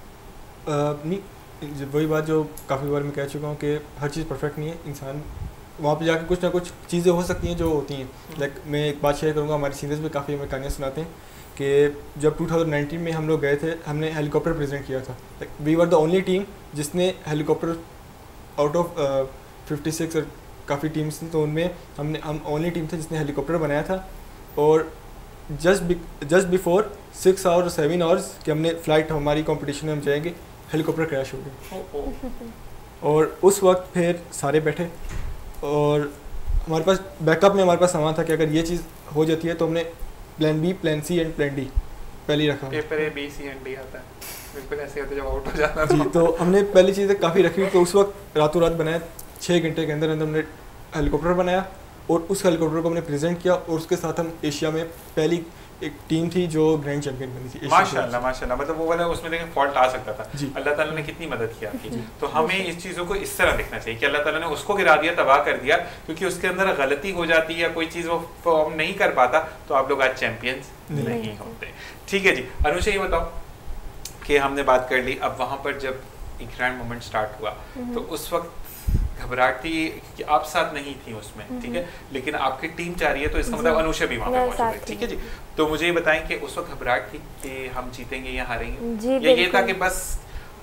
नहीं, वही बात जो काफ़ी बार मैं कह चुका हूँ कि हर चीज़ परफेक्ट नहीं है, इंसान वहाँ पे जाकर कुछ ना कुछ चीज़ें हो सकती हैं जो होती हैं। लाइक मैं एक बात शेयर करूँगा, हमारे सीनियर्स में काफ़ी हमें कहानियाँ सुनाते हैं कि जब टू थाउजेंड नाइनटीन में हम लोग गए थे, हमने हेलीकॉप्टर प्रेजेंट किया था। Like we were the only team जिसने helicopter out of fifty six और काफ़ी टीम्स थी, तो उनमें हमने हम ओनली टीम थे जिसने हेलीकॉप्टर बनाया था। और just just before six hour seven hours कि हमने फ़्लाइट हमारी कंपटीशन में हम जाएंगे, हेलीकॉप्टर क्रैश हो गया। और उस वक्त फिर सारे बैठे और हमारे पास बैकअप में हमारे पास सामान था कि अगर ये चीज़ हो जाती है तो हमने plan B, plan C and plan D पहले ही रखा। Paper A B C and D आता है, बिल्कुल ऐसे होता है जब आउट हो जाता है। जी, तो हमने पहली चीज़ें काफ़ी रखी हुई। तो उस वक्त रातों रात बनाया, छः घंटे के अंदर अंदर हमने हेलीकॉप्टर बनाया और उस हेलीकॉप्टर को हमने प्रेजेंट किया और उसके साथ हम एशिया में पहली एक टीम थी जो ग्रैंड चैंपियन बनी थी। माशाल्लाह माशाल्लाह, मतलब वो वाला उसमें देखें फॉल्ट आ सकता था, अल्लाह ताला ने कितनी मदद की आपकी। तो हमें इस चीज़ों को इस तरह देखना चाहिए कि अल्लाह ताला ने उसको गिरा दिया, तबाह कर दिया, क्योंकि उसके अंदर गलती हो जाती है या कोई चीज़ वो फॉर्म नहीं कर पाता तो आप लोग आज चैंपियंस नहीं होते। ठीक है जी, अनुषा ये बताओ कि हमने बात कर ली, अब वहाँ पर जब एक ग्रैंड मोमेंट स्टार्ट हुआ तो उस वक्त घबराहट थी कि आप साथ नहीं थी उसमें, ठीक है, लेकिन आपकी टीम जा रही है तो इसका मतलब अनुषा भी वहाँ पे मौजूद है, ठीक है जी। तो मुझे ये बताएं कि उस वक्त घबराहट थी कि हम जीतेंगे या हारेंगे, या ये था कि बस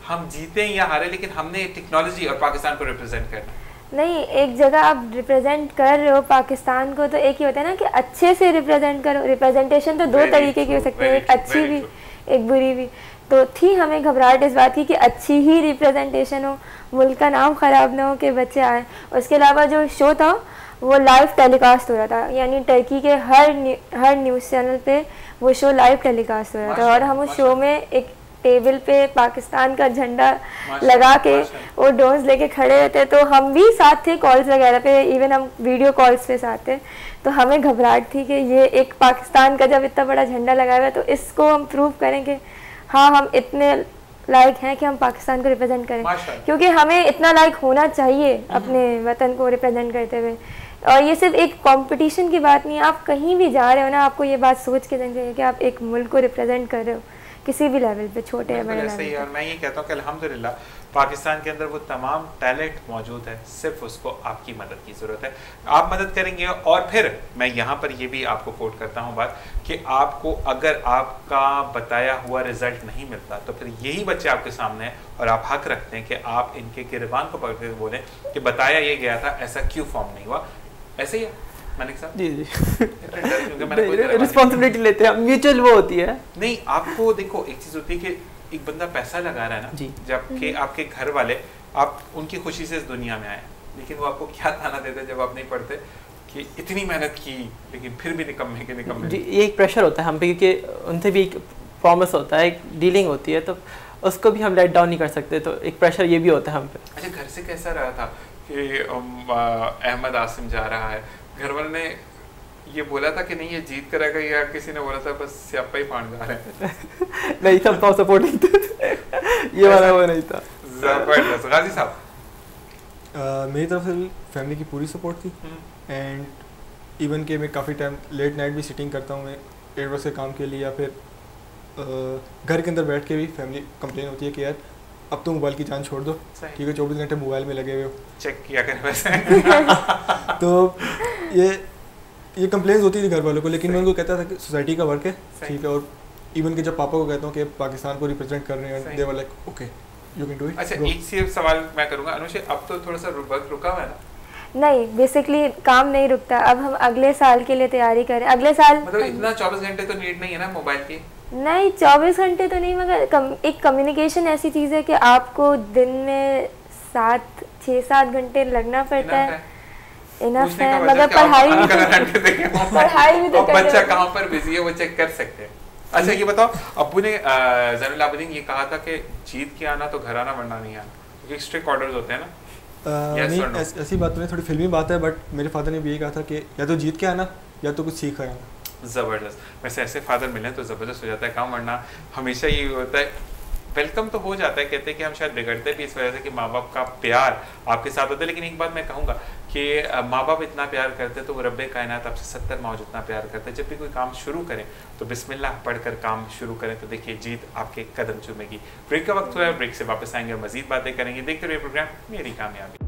हम जीते या हारे, लेकिन हमने टेक्नोलॉजी और पाकिस्तान को रिप्रेजेंट करना। नहीं, एक जगह आप रिप्रेजेंट कर रहे हो पाकिस्तान को, तो एक ही होता है ना कि अच्छे से रिप्रेजेंट करो। रिप्रेजेंटेशन तो दो तरीके की हो सकती है, एक अच्छी भी एक बुरी भी। तो थी हमें घबराहट इस बात की कि अच्छी ही रिप्रेजेंटेशन हो, मुल्क का नाम ख़राब ना हो कि बच्चे आए। उसके अलावा जो शो था वो लाइव टेलीकास्ट हो रहा था, यानी टर्की के हर न्यू, हर न्यूज़ चैनल पे वो शो लाइव टेलीकास्ट हो रहा था। और हम उस शो में एक टेबल पे पाकिस्तान का झंडा लगा के वो ड्रोन्स लेके खड़े रहते, तो हम भी साथ थे कॉल्स वगैरह पे, इवन हम वीडियो कॉल्स पे साथ थे। तो हमें घबराहट थी कि ये एक पाकिस्तान का जब इतना बड़ा झंडा लगा हुआ है तो इसको हम प्रूव करेंगे हाँ हम इतने लायक हैं कि हम पाकिस्तान को रिप्रेजेंट करें, क्योंकि हमें इतना लायक होना चाहिए अपने वतन को रिप्रेजेंट करते हुए। और ये सिर्फ एक कंपटीशन की बात नहीं है, आप कहीं भी जा रहे हो ना, आपको ये बात सोच के जाना चाहिए कि आप एक मुल्क को रिप्रेजेंट कर रहे हो किसी भी लेवल पे, छोटे या बड़े लेवल पे। और मैं ये कहता हूँ कि अल्हम्दुलिल्लाह पाकिस्तान के अंदर वो तमाम टैलेंट मौजूद है, सिर्फ उसको आपकी मदद की ज़रूरत है। आप मदद करेंगे। और फिर मैं यहाँ पर ये भी आपको कोट करता हूँ बात कि आपको अगर आपका बताया हुआ रिजल्ट नहीं मिलता तो फिर यही बच्चे आपके सामने हैं और आप हक रखते हैं कि आप इनके गिरबान को पकड़ के बोलें कि बताया ये गया था, ऐसा क्यों फॉर्म नहीं हुआ। ऐसे ही है मलिक साहब? जी जी, रिस्पॉन्सिबिलिटी लेते हैं, म्यूचुअल वो होती है। नहीं, आपको देखो एक चीज़ होती है कि एक बंदा पैसा लगा रहा है ना, जबकि आपके घर वाले आप उनकी खुशी से इस दुनिया में आए, लेकिन वो आपको क्या ताना देते जब आप नहीं पढ़ते कि इतनी मेहनत की लेकिन फिर भी निकम्मे के निकम्मे। जी, ये एक प्रेशर होता है हम पे, क्योंकि उनसे भी एक प्रॉमिस होता है, एक डीलिंग होती है, तो उसको भी हम लेट डाउन नहीं कर सकते, तो एक प्रेशर ये भी होता है हम पे। अच्छा, घर से कैसा रहा था कि अहमद आसिम जा रहा है, घर वालों ने ये बोला था कि नहीं ये जीत करेगा, या किसी ने बोला था बस स्यापा ही फाड़ जा रहे हैं? नहीं, सब तो सपोर्टिंग थे, ये वाला वो नहीं था। जबरदस्त। गाजी साहब? मेरी तरफ से फैमिली की पूरी सपोर्ट थी, एंड इवन कि मैं काफ़ी टाइम लेट नाइट भी सिटिंग करता हूँ मैं एयरवर्स के काम के लिए, या फिर घर के अंदर बैठ के भी फैमिली कंप्लेन होती है कि यार अब तो मोबाइल की जान छोड़ दो, क्योंकि चौबीस घंटे मोबाइल में लगे हुए हो, चेक किया करें वैसे। तो ये ये कंप्लेंट्स होती थी घर वालों को, लेकिन मैं उनको कहता था कि सोसाइटी का वर्क है, ठीक है। और इवन कि जब पापा को कहता हूँ कि पाकिस्तान को रिप्रेजेंट कर रहे हैं, they were like okay you can do it. अच्छा, एक सिर्फ सवाल मैं करूँगा अनुषे, अब तो थोड़ा सा वर्क रुका हुआ है ना? नहीं, बेसिकली काम नहीं रुकता, अब हम अगले साल के लिए तैयारी करें। अगले साल मतलब इतना चौबीस घंटे तो नीड नहीं है ना मोबाइल की? नहीं, चौबीस घंटे तो नहीं, मगर कम, एक कम्युनिकेशन ऐसी चीज़ है कि आपको दिन में सात छः सात घंटे लगना पड़ता है। इनफ है, मगर पढ़ाई भी पढ़ाई भी तो बच्चा कहाँ पर बिजी है वो चेक कर सकते हैं। अच्छा, ये बताओ, अब्बू ने ज़ैनुल आबिदीन ये कहा था कि जीत के आना तो घर आना वरना नहीं आना, क्योंकि स्ट्रिक्ट ऑर्डर्स होते हैं ना? Uh, नहीं, no? ऐसी बात तो नहीं, थोड़ी फिल्मी बात है, बट मेरे फादर ने भी यही कहा था कि या तो जीत के आना या तो कुछ सीख आना। ज़बरदस्त। वैसे ऐसे फादर मिले तो ज़बरदस्त हो जाता है काम, वरना हमेशा ये होता है वेलकम तो हो जाता है, कहते हैं कि हम शायद बिगड़ते भी इस वजह से कि माँ बाप का प्यार आपके साथ होता है। लेकिन एक बात मैं कहूँगा कि माँ बाप इतना प्यार करते तो वो रब्बे कायनात आपसे सत्तर माह जितना प्यार करते। जब भी कोई काम शुरू करें तो बिस्मिल्लाह पढ़कर काम शुरू करें, तो देखिए जीत आपके कदम चूमेगी। ब्रेक का वक्त हुआ है, ब्रेक से वापस आएंगे और मजीद बातें करेंगे। देखते रहिए प्रोग्राम मेरी कामयाबी।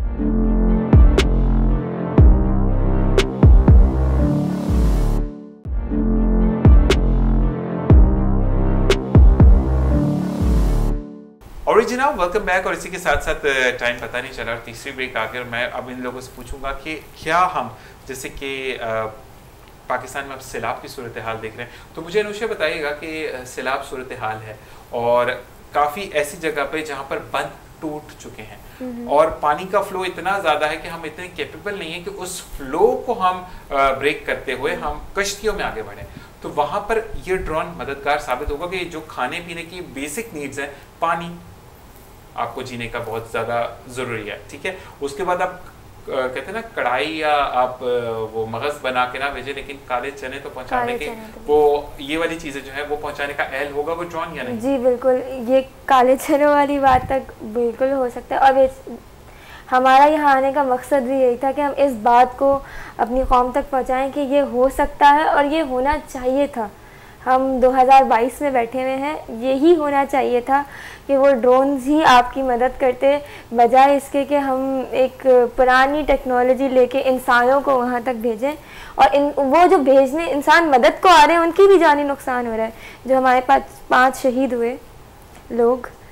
Original welcome back. और इसी के साथ साथ टाइम पता नहीं चला और तीसरी ब्रेक आकर मैं अब इन लोगों से पूछूंगा कि क्या हम जैसे कि पाकिस्तान में अब सैलाब की सूरत हाल देख रहे हैं, तो मुझे अनुषा बताइएगा कि सैलाब सूरत हाल है और काफ़ी ऐसी जगह पे जहाँ पर बंद टूट चुके हैं और पानी का फ्लो इतना ज़्यादा है कि हम इतने कैपेबल नहीं है कि उस फ्लो को हम ब्रेक करते हुए हम कश्तियों में आगे बढ़ें। तो वहाँ पर ये ड्रोन मददगार साबित होगा कि जो खाने पीने की बेसिक नीड्स हैं, पानी आपको जीने का बहुत ज़्यादा ज़रूरी है, ठीक है। उसके बाद आप कहते हैं ना कढ़ाई या आप वो मगज़ बना के ना भेजें, लेकिन काले चने तो पहुंचाने के वो ये वाली चीज़ें जो है वो पहुंचाने का एहल होगा वो ड्रोन या नहीं? जी बिल्कुल, ये काले चनों वाली बात तक बिल्कुल हो सकता है। और हमारा यहाँ आने का मकसद भी यही था कि हम इस बात को अपनी कौम तक पहुँचाएँ कि ये हो सकता है और ये होना चाहिए था। हम दो हज़ार बाईस में बैठे हुए हैं, यही होना चाहिए था कि वो ड्रोन्स ही आपकी मदद करते, बजाय इसके कि हम एक पुरानी टेक्नोलॉजी लेके इंसानों को वहाँ तक भेजें। और इन वो जो भेजने इंसान मदद को आ रहे हैं उनकी भी जानी नुकसान हो रहा है। जो हमारे पास पांच शहीद हुए लोग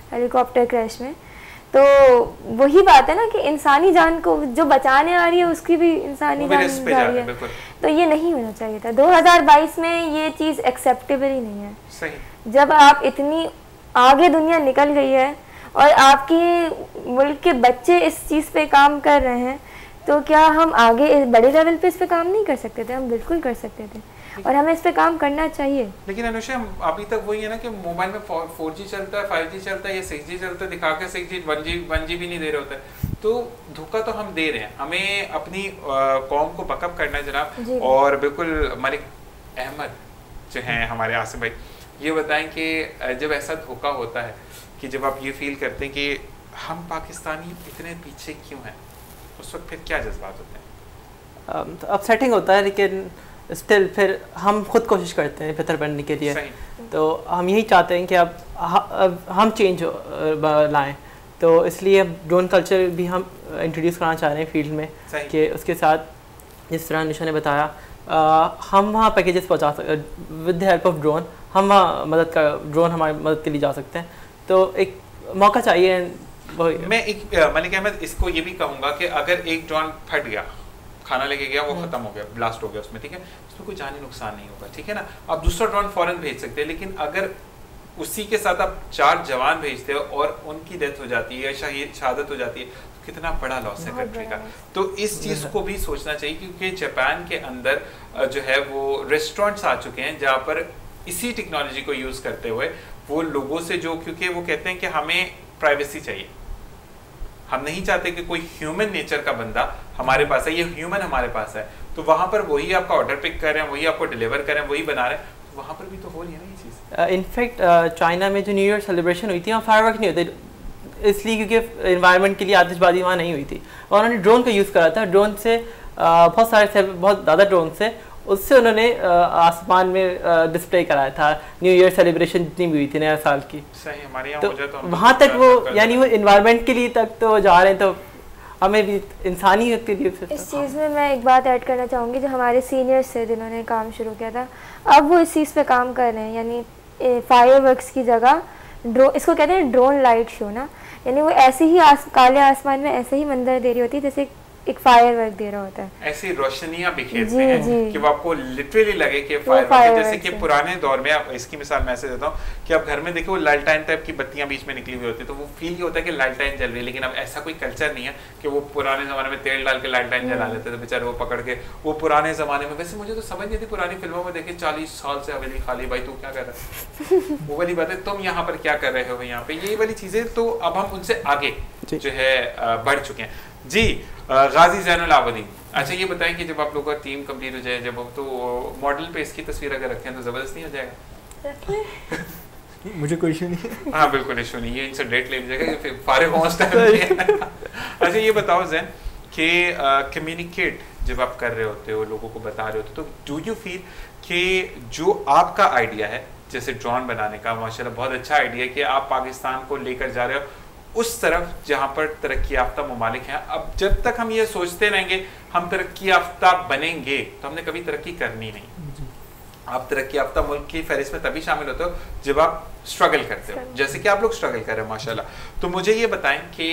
हेलीकॉप्टर क्रैश में। तो वही बात है ना कि इंसानी जान को जो बचाने आ रही है उसकी भी इंसानी जान जा रही है, तो ये नहीं होना चाहिए था। दो हज़ार बाईस में ये चीज़ एक्सेप्टेबल ही नहीं है। सही। जब आप इतनी आगे दुनिया निकल गई है और आपके मुल्क के बच्चे इस चीज़ पे काम कर रहे हैं, तो क्या हम आगे बड़े लेवल पे इस पे काम नहीं कर सकते थे? हम बिल्कुल कर सकते थे और हमें इस पे काम करना चाहिए। लेकिन अनुषा, अभी तक वही है ना कि मोबाइल में फोर जी चलता है, फाइव जी चलता है या सिक्स जी चलता है, दिखा के six G one G one G भी नहीं दे रहे होता है। तो धोखा तो हम दे रहे हैं। हमें अपनी कौम को बकअप करना है जनाब। और बिल्कुल मलिक अहमद जो हैं हमारे आसिम भाई, ये बताएं कि जब ऐसा धोखा होता है कि जब आप ये फील करते हैं कि हम पाकिस्तानी इतने पीछे क्यों हैं, उस वक्त फिर क्या जज्बात होते हैं? अपसेटिंग होता है, लेकिन स्टिल फिर हम खुद कोशिश करते हैं बेहतर बनने के लिए। तो हम यही चाहते हैं कि अब, अब हम चेंज लाएं, तो इसलिए ड्रोन कल्चर भी हम इंट्रोड्यूस करना चाह रहे हैं फील्ड में, कि उसके साथ जिस तरह निशा ने बताया आ, हम वहाँ पैकेजेस पहुँचा सकते with the help of drone. हम वहाँ मदद कर ड्रोन हमारी मदद के लिए जा सकते हैं। तो एक मौका चाहिए। मैं एक मलिक अहमद इसको ये भी कहूँगा कि अगर एक ड्रोन फट गया, खाना लेके गया, वो खत्म हो गया, ब्लास्ट हो गया उसमें, ठीक है, उसमें कोई जानी नुकसान नहीं होगा, ठीक है ना, आप दूसरा ड्रोन फौरन भेज सकते हैं। लेकिन अगर उसी के साथ आप चार जवान भेजते हो और उनकी डेथ हो जाती है, शहीद शहादत हो जाती है, तो कितना बड़ा लॉस है कंट्री का। तो इस चीज़ को भी सोचना चाहिए, क्योंकि जापान के अंदर जो है वो रेस्टोरेंट्स आ चुके हैं जहाँ पर इसी टेक्नोलॉजी को यूज़ करते हुए वो लोगों से जो, क्योंकि वो कहते हैं कि हमें प्राइवेसी चाहिए, हम नहीं चाहते कि कोई ह्यूमन नेचर का बंदा हमारे पास है, ये ह्यूमन हमारे पास है, तो वहाँ पर वही आपका ऑर्डर पिक कर रहे हैं, वही आपको डिलीवर कर रहे हैं, वही बना रहे हैं, तो वहाँ पर भी तो हो रही है ना ये चीज़। इनफैक्ट चाइना में जो न्यू ईयर सेलिब्रेशन हुई थी वहाँ फायरवर्क नहीं होते, इसलिए क्योंकि इन्वायरमेंट के लिए आतिशबाजी वहाँ नहीं हुई थी और उन्होंने ड्रोन का यूज़ करा था। ड्रोन से uh, बहुत सारे बहुत ज़्यादा ड्रोन से उससे उन्होंने आसमान में डिस्प्ले कराया था न्यू ईयर सेलिब्रेशन जितनी भी हुई थी नया साल की। सही, हमारे यहाँ तो, हो जाए तो वहाँ तक वो यानी वो इन्वायरमेंट के लिए तक तो जा रहे हैं, तो हमें भी इंसानियत के लिए इस चीज़ में मैं एक बात ऐड करना चाहूँगी। जो हमारे सीनियर्स थे जिन्होंने काम शुरू किया था, अब वो इस चीज़ पे काम कर रहे हैं, यानी फायरवर्क्स की जगह ड्रो इसको कहते हैं ड्रोन लाइट शो ना, यानी वो ऐसे ही आस, काले आसमान में ऐसे ही मंजर दे रही होती है जैसे एक फायरवर्क दे रहा होता है, ऐसी रोशनियां बिखेरते हैं कि वो आपको लिटरली लगे कि फायरवर्क। जैसे कि पुराने दौर में, आप इसकी मिसाल मैं ऐसे देता हूँ कि आप घर में देखो लालटेन टाइप की बत्तियां बीच में निकली हुई होती है, तो वो फील ये होता है कि लालटेन जल रही है। लेकिन अब ऐसा कोई कल्चर नहीं है कि वो पुराने जमाने में तेल डाल के लालटेन जला लेते थे बेचारे, वो पकड़ के वो पुराने जमाने में। वैसे मुझे तो समझ नहीं थी, पुरानी फिल्मों में देखे चालीस साल से हवेली खाली, भाई तू क्या कर रहा है, वो वाली बात है, तुम यहाँ पर क्या कर रहे हो यहाँ पे, ये वाली चीजें। तो अब हम उनसे आगे जो है बढ़ चुके हैं। जी गाजी ज़ैनुल आबदीन, अच्छा ये बताएं कि जब आप लोगों का टीम कंप्लीट हो जाए, जब तो मॉडल पे इसकी तस्वीर अगर रखें तो जबरदस्त नहीं हो जाएगा? मुझे कोई इशू नहीं है। हाँ बिल्कुल इशू नहीं है, इनसे डेट ले लीजिएगा फिर फारिग हो उस टाइम। अच्छा ये बताओ ज़ैन कि कम्युनिकेट जब आप कर रहे होते हो, लोगों को बता रहे होते हो, तो डू यू फील कि जो आपका आइडिया है जैसे ड्रोन बनाने का, माशाल्लाह बहुत अच्छा आइडिया है कि आप पाकिस्तान को लेकर जा रहे हो उस तरफ जहाँ पर तरक्की याफ्ता ममालिक हैं। अब जब तक हम ये सोचते रहेंगे हम तरक्की याफ्ता बनेंगे तो हमने कभी तरक्की करनी नहीं। आप तरक्की याफ्ता मुल्क की फहरिस्त में तभी शामिल होते हो जब आप स्ट्रगल करते हो, जैसे कि आप लोग स्ट्रगल कर रहे हो माशाल्लाह। तो मुझे ये बताएं कि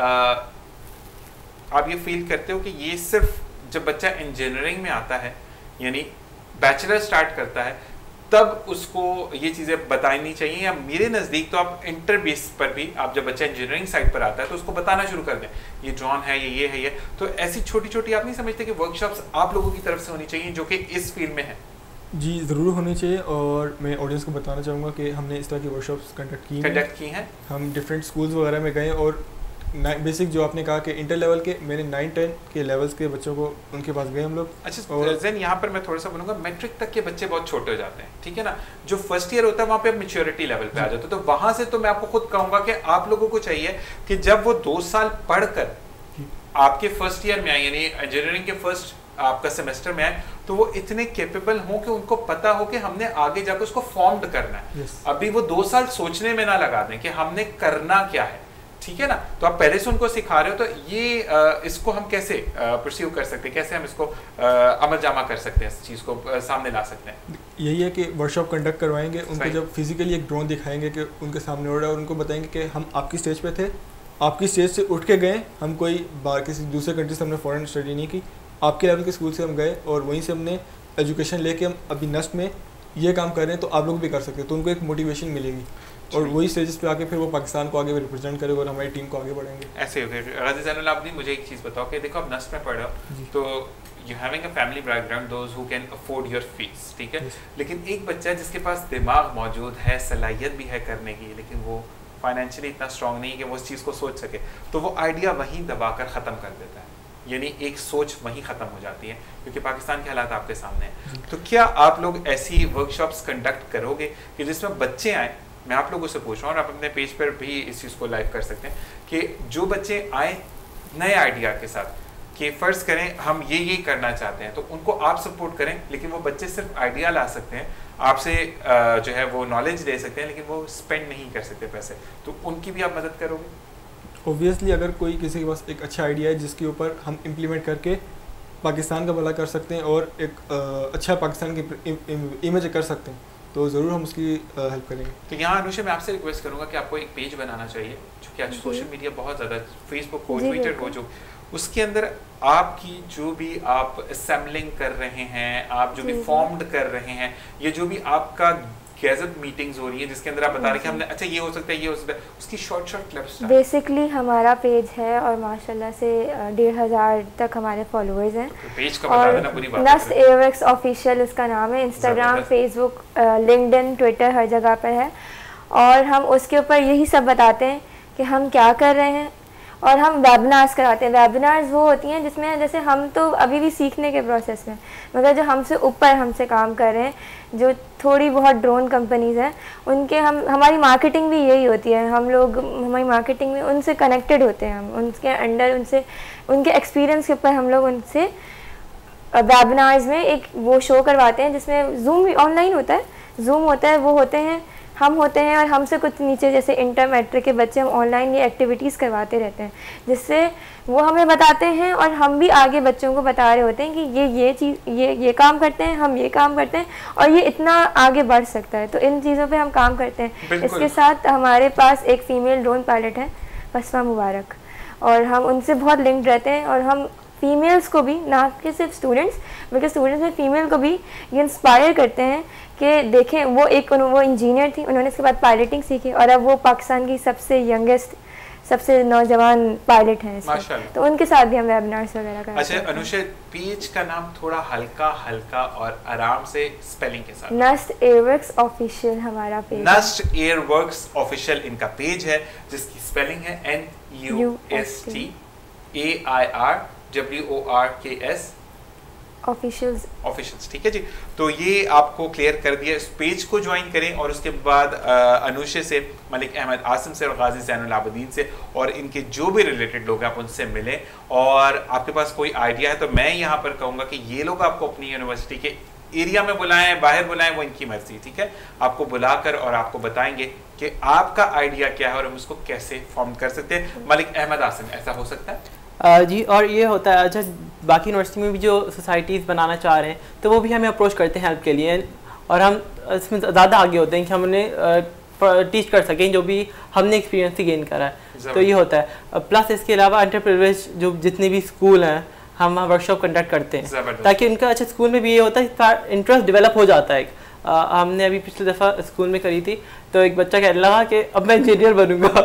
आप ये फील करते हो कि ये सिर्फ जब बच्चा इंजीनियरिंग में आता है, यानी बैचलर स्टार्ट करता है, तब उसको ये चीज़ें बतानी चाहिए, या मेरे नज़दीक तो आप इंटर बेस पर भी, आप जब बच्चा इंजीनियरिंग साइड पर आता है तो उसको बताना शुरू कर दें ये ड्रोन है, ये ये है ये। तो ऐसी छोटी छोटी आप नहीं समझते कि वर्कशॉप्स आप लोगों की तरफ से होनी चाहिए जो कि इस फील्ड में है? जी ज़रूर होनी चाहिए, और मैं ऑडियंस को बताना चाहूँगा कि हमने इस तरह की वर्कशॉप्स कंडक्ट की कंडक्ट की हैं। हम डिफरेंट स्कूल्स वगैरह में गए और बेसिक जो आपने कहा कि इंटर लेवल के, मैंने नाइन टेन के लेवल्स के बच्चों को उनके पास गए हम लोग। अच्छा और जैन यहाँ पर मैं थोड़ा सा बोलूँगा, मैट्रिक तक के बच्चे बहुत छोटे हो जाते हैं, ठीक है ना, जो फर्स्ट ईयर होता है वहाँ पे आप मेच्योरिटी लेवल पे आ जाते हो। तो वहाँ से तो मैं आपको खुद कहूँगा कि आप लोगों को चाहिए कि जब वो दो साल पढ़कर आपके फर्स्ट ईयर में आए, यानी इंजीनियरिंग के फर्स्ट आपका सेमेस्टर में आए, तो वो इतने कैपेबल हों कि उनको पता हो कि हमने आगे जाकर उसको फॉर्म्ड करना है। yes. अभी वो दो साल सोचने में ना लगा दें कि हमने करना क्या है, ठीक है ना, तो आप पहले से उनको सिखा रहे हो, तो ये आ, इसको हम कैसे परस्यू कर सकते हैं, कैसे हम इसको अमल जामा कर सकते हैं, इस चीज़ को आ, सामने ला सकते हैं? यही है कि वर्कशॉप कंडक्ट करवाएंगे उनको, जब फिजिकली एक ड्रोन दिखाएंगे कि उनके सामने उड़ रहा है, और उनको बताएंगे कि हम आपकी स्टेज पे थे, आपकी स्टेज से उठ के गए, हम कोई बाहर किसी दूसरे कंट्री से हमने फॉरेन स्टडी नहीं की, आपके लेवल के स्कूल से हम गए और वहीं से हमने एजुकेशन लेके हम अभी नस्ट में ये काम कर रहे हैं, तो आप लोग भी कर सकते हैं, तो उनको एक मोटिवेशन मिलेगी और वही स्टेजेस पे आके फिर वो पाकिस्तान को आगे रिप्रेजेंट करेगा और हमारी टीम को आगे बढ़ेंगे। ऐसे हो गए। गाजी ज़ैनुल आबिदीन, मुझे एक चीज़ बताओ कि देखो आप नस्ट में पढ़ रहे हो, तो you having a family background, those who can afford your fees, ठीक है, लेकिन एक बच्चा जिसके पास दिमाग मौजूद है, सलाहियत भी है करने की, लेकिन वो फाइनेंशियली इतना स्ट्रॉन्ग नहीं है कि वो उस चीज़ को सोच सके, तो वो आइडिया वहीं दबाकर ख़त्म कर देता है, यानी एक सोच वहीं ख़त्म हो जाती है, क्योंकि पाकिस्तान के हालात आपके सामने हैं। तो क्या आप लोग ऐसी वर्कशॉप्स कंडक्ट करोगे कि जिसमें बच्चे आए, मैं आप लोगों से पूछ रहा हूँ और आप अपने पेज पर भी इस चीज़ को लाइव कर सकते हैं, कि जो बच्चे आए नए आइडिया के साथ कि फ़र्ज़ करें हम ये ये करना चाहते हैं, तो उनको आप सपोर्ट करें, लेकिन वो बच्चे सिर्फ आइडिया ला सकते हैं, आपसे जो है वो नॉलेज ले सकते हैं, लेकिन वो स्पेंड नहीं कर सकते पैसे, तो उनकी भी आप मदद करोगे? ऑब्वियसली अगर कोई किसी के पास एक अच्छा आइडिया है जिसके ऊपर हम इम्प्लीमेंट करके पाकिस्तान का भला कर सकते हैं और एक आ, अच्छा पाकिस्तान की इमेज कर सकते हैं, तो ज़रूर हम उसकी हेल्प करेंगे। तो यहाँ अनुषा मैं आपसे रिक्वेस्ट करूँगा कि आपको एक पेज बनाना चाहिए, क्योंकि आज सोशल मीडिया बहुत ज़्यादा, फेसबुक हो, ट्विटर हो, जो उसके अंदर आपकी जो भी आप असेंबलिंग कर रहे हैं, आप जो भी फॉर्म्ड कर रहे हैं, ये जो भी आपका गैजेट मीटिंग्स हो रही है जिसके अंदर आप बता रहे हैं कि हमने अच्छा ये हो सकता है, ये हो सकता है, उसकी शॉर्ट शॉर्ट क्लिप्स बेसिकली हमारा पेज है और माशाल्लाह से डेढ़ हज़ार तक हमारे फॉलोअर्स हैं। तो पेज का बता देना पूरी बात। नस्ट एयरवर्क्स ऑफिशियल इसका नाम है, इंस्टाग्राम, फेसबुक, लिंक्डइन, ट्विटर, हर जगह पर है, और हम उसके ऊपर यही सब बताते हैं कि हम क्या कर रहे हैं, और हम वेबिनार्स कराते हैं। वेबिनार्स वो होती हैं जिसमें जैसे हम तो अभी भी सीखने के प्रोसेस में, मगर जो हमसे ऊपर हमसे काम कर रहे हैं, जो थोड़ी बहुत ड्रोन कंपनीज़ हैं, उनके हम हमारी मार्केटिंग भी यही होती है, हम लोग हमारी मार्केटिंग में उनसे कनेक्टेड होते हैं, हम उनके अंडर उनसे उनके एक्सपीरियंस के ऊपर हम लोग उनसे वेबिनार्स में एक वो शो करवाते हैं, जिसमें जूम भी ऑनलाइन होता है, जूम होता है, वो होते हैं, हम होते हैं, और हमसे कुछ नीचे जैसे इंटर मैट्रिक के बच्चे, हम ऑनलाइन ये एक्टिविटीज़ करवाते रहते हैं, जिससे वो हमें बताते हैं और हम भी आगे बच्चों को बता रहे होते हैं कि ये ये चीज़ ये ये काम करते हैं, हम ये काम करते हैं और ये इतना आगे बढ़ सकता है, तो इन चीज़ों पे हम काम करते हैं। इसके साथ हमारे पास एक फ़ीमेल ड्रोन पायलट है, फसवा मुबारक, और हम उनसे बहुत लिंक्ड रहते हैं, और हम फीमेल्स को भी, ना कि सिर्फ स्टूडेंट्स बल्कि स्टूडेंट्स में फीमेल को भी ये इंस्पायर करते हैं कि देखें, वो एक वो इंजीनियर थी, उन्होंने इसके बाद पायलटिंग सीखी और अब वो पाकिस्तान की सबसे यंगेस्ट, सबसे नौजवान पायलट हैं, तो उनके साथ भी हम वेबिनार्स वगैरह कराते हैं। अच्छा अनुषा, पेज का नाम थोड़ा हल्का हल्का और आराम से स्पेलिंग के साथ। नस्ट एयरवर्क्स ऑफिशियल हमारा पेज, नस्ट एयरवर्क्स ऑफिशियल इनका पेज है, जिसकी स्पेलिंग है N U S T A I R W O R K S officials officials ठीक है जी। तो ये आपको क्लियर कर दिया, इस पेज को ज्वाइन करें और उसके बाद अनुषा से, मलिक अहमद आसिम से और गाजी ज़ैनुल आबिदीन से और इनके जो भी रिलेटेड लोग हैं आप उनसे मिलें, और आपके पास कोई आइडिया है तो मैं यहाँ पर कहूँगा कि ये लोग आपको अपनी यूनिवर्सिटी के एरिया में बुलाएं, बाहर बुलाएं, वो इनकी मर्जी, ठीक है, आपको बुलाकर और आपको बताएंगे कि आपका आइडिया क्या है और हम उसको कैसे फॉर्म कर सकते हैं। मलिक अहमद आसिम, ऐसा हो सकता है? Uh, जी, और ये होता है, अच्छा बाकी यूनिवर्सिटी में भी जो सोसाइटीज़ बनाना चाह रहे हैं तो वो भी हमें अप्रोच करते हैं हेल्प के लिए, और हम इसमें ज़्यादा आगे होते हैं कि हम उन्हें टीच कर सकें जो भी हमने एक्सपीरियंस से गेन करा है, तो ये होता है। प्लस इसके अलावा अंडर प्रिविलेज जो जितने भी स्कूल हैं, हम वहाँ वर्कशॉप कंडक्ट करते हैं ताकि उनका, अच्छा स्कूल में भी ये होता है इंटरेस्ट डेवलप हो जाता है। आ, हमने अभी पिछले दफ़ा स्कूल में करी थी, तो एक बच्चा कहने लगा कि अब मैं इंजीनियर बनूंगा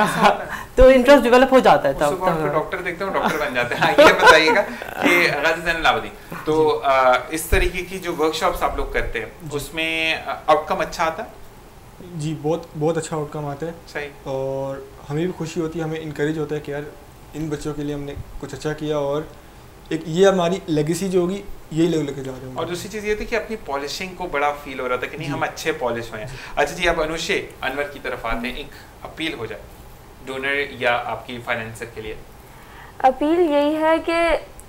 तो इंटरेस्ट डेवलप हो जाता है, तब तब डॉक्टर देखते हो डॉक्टर बन जाते हैं। ये बताइएगा कि गाजी ज़ैनुल आबिदीन, तो आ, इस तरीके की जो वर्कशॉप्स आप लोग करते हैं उसमें आउटकम अच्छा आता है? जी, बहुत बहुत अच्छा आउटकम आता है, सही, और हमें भी खुशी होती है, हमें इनकरेज होता है कि यार इन बच्चों के लिए हमने कुछ अच्छा किया, और एक ये हमारी लेगेसी जो होगी यही लोग लेके जा रहे हैं। और दूसरी चीज़ ये थी कि अपनी पॉलिशिंग को बड़ा फील हो रहा था कि नहीं हम अच्छे पॉलिश हुए हैं। अच्छा जी, अब अनुषा अनवर की तरफ आते हैं, एक अपील हो जाए डोनर या आपकी फाइनेंसर के लिए। अपील यही है कि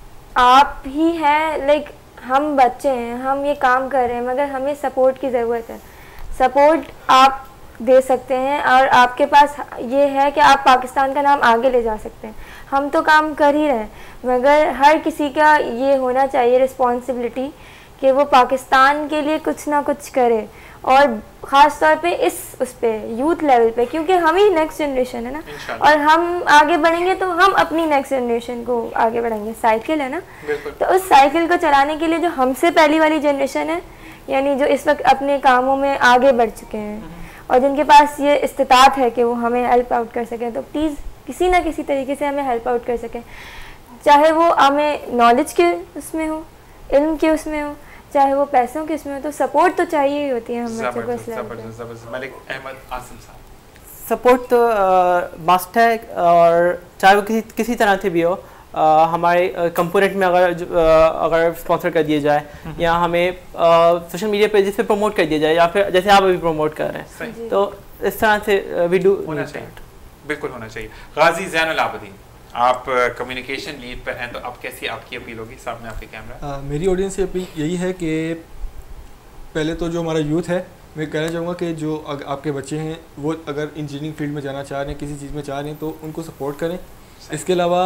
आप ही हैं, लाइक हम बच्चे हैं, हम ये काम कर रहे हैं, मगर हमें सपोर्ट की ज़रूरत है। सपोर्ट आप दे सकते हैं और आपके पास ये है कि आप पाकिस्तान का नाम आगे ले जा सकते हैं। हम तो काम कर ही रहे हैं, मगर हर किसी का ये होना चाहिए रिस्पॉन्सिबिलिटी कि वो पाकिस्तान के लिए कुछ ना कुछ करे, और ख़ास तौर पे इस उस पे यूथ लेवल पे, क्योंकि हम ही नेक्स्ट जनरेशन है ना, और हम आगे बढ़ेंगे तो हम अपनी नेक्स्ट जनरेशन को आगे बढ़ाएंगे। साइकिल है ना, तो उस साइकिल को चलाने के लिए जो हमसे पहली वाली जनरेशन है, यानी जो इस वक्त अपने कामों में आगे बढ़ चुके हैं और जिनके पास ये इस्तिताअत है कि वो हमें हेल्प आउट कर सकें, तो प्लीज़ किसी ना किसी तरीके से हमें हेल्प आउट कर सकें, चाहे वो हमें नॉलेज के उसमें हो, इल्म के उसमें हो, चाहे वो पैसों के उसमें हो, तो सपोर्ट तो चाहिए ही होती है हम बच्चों को। मलिक अहमद आसिम साहब, सपोर्ट तो मस्ट है, और चाहे वो किसी किसी तरह से भी हो, आ, हमारे कंपोनेंट में अगर आ, अगर स्पॉन्सर कर दिया जाए या हमें सोशल मीडिया पेजेस पे प्रमोट कर दिया जाए, या फिर जैसे आप अभी प्रमोट कर रहे हैं, तो इस तरह से वी डू होना चाहिए, बिल्कुल होना चाहिए। गाजी ज़ैनुल आबिदीन, आप कम्युनिकेशन uh, लीड पर हैं, तो अब कैसी आपकी अपील होगी? सामने आपके कैमरा। uh, मेरी ऑडियंस से अपील यही है कि पहले तो जो हमारा यूथ है, मैं कहना चाहूँगा कि जो अग, आपके बच्चे हैं वो अगर इंजीनियरिंग फील्ड में जाना चाह रहे हैं, किसी चीज़ में चाह रहे हैं, तो उनको सपोर्ट करें। इसके अलावा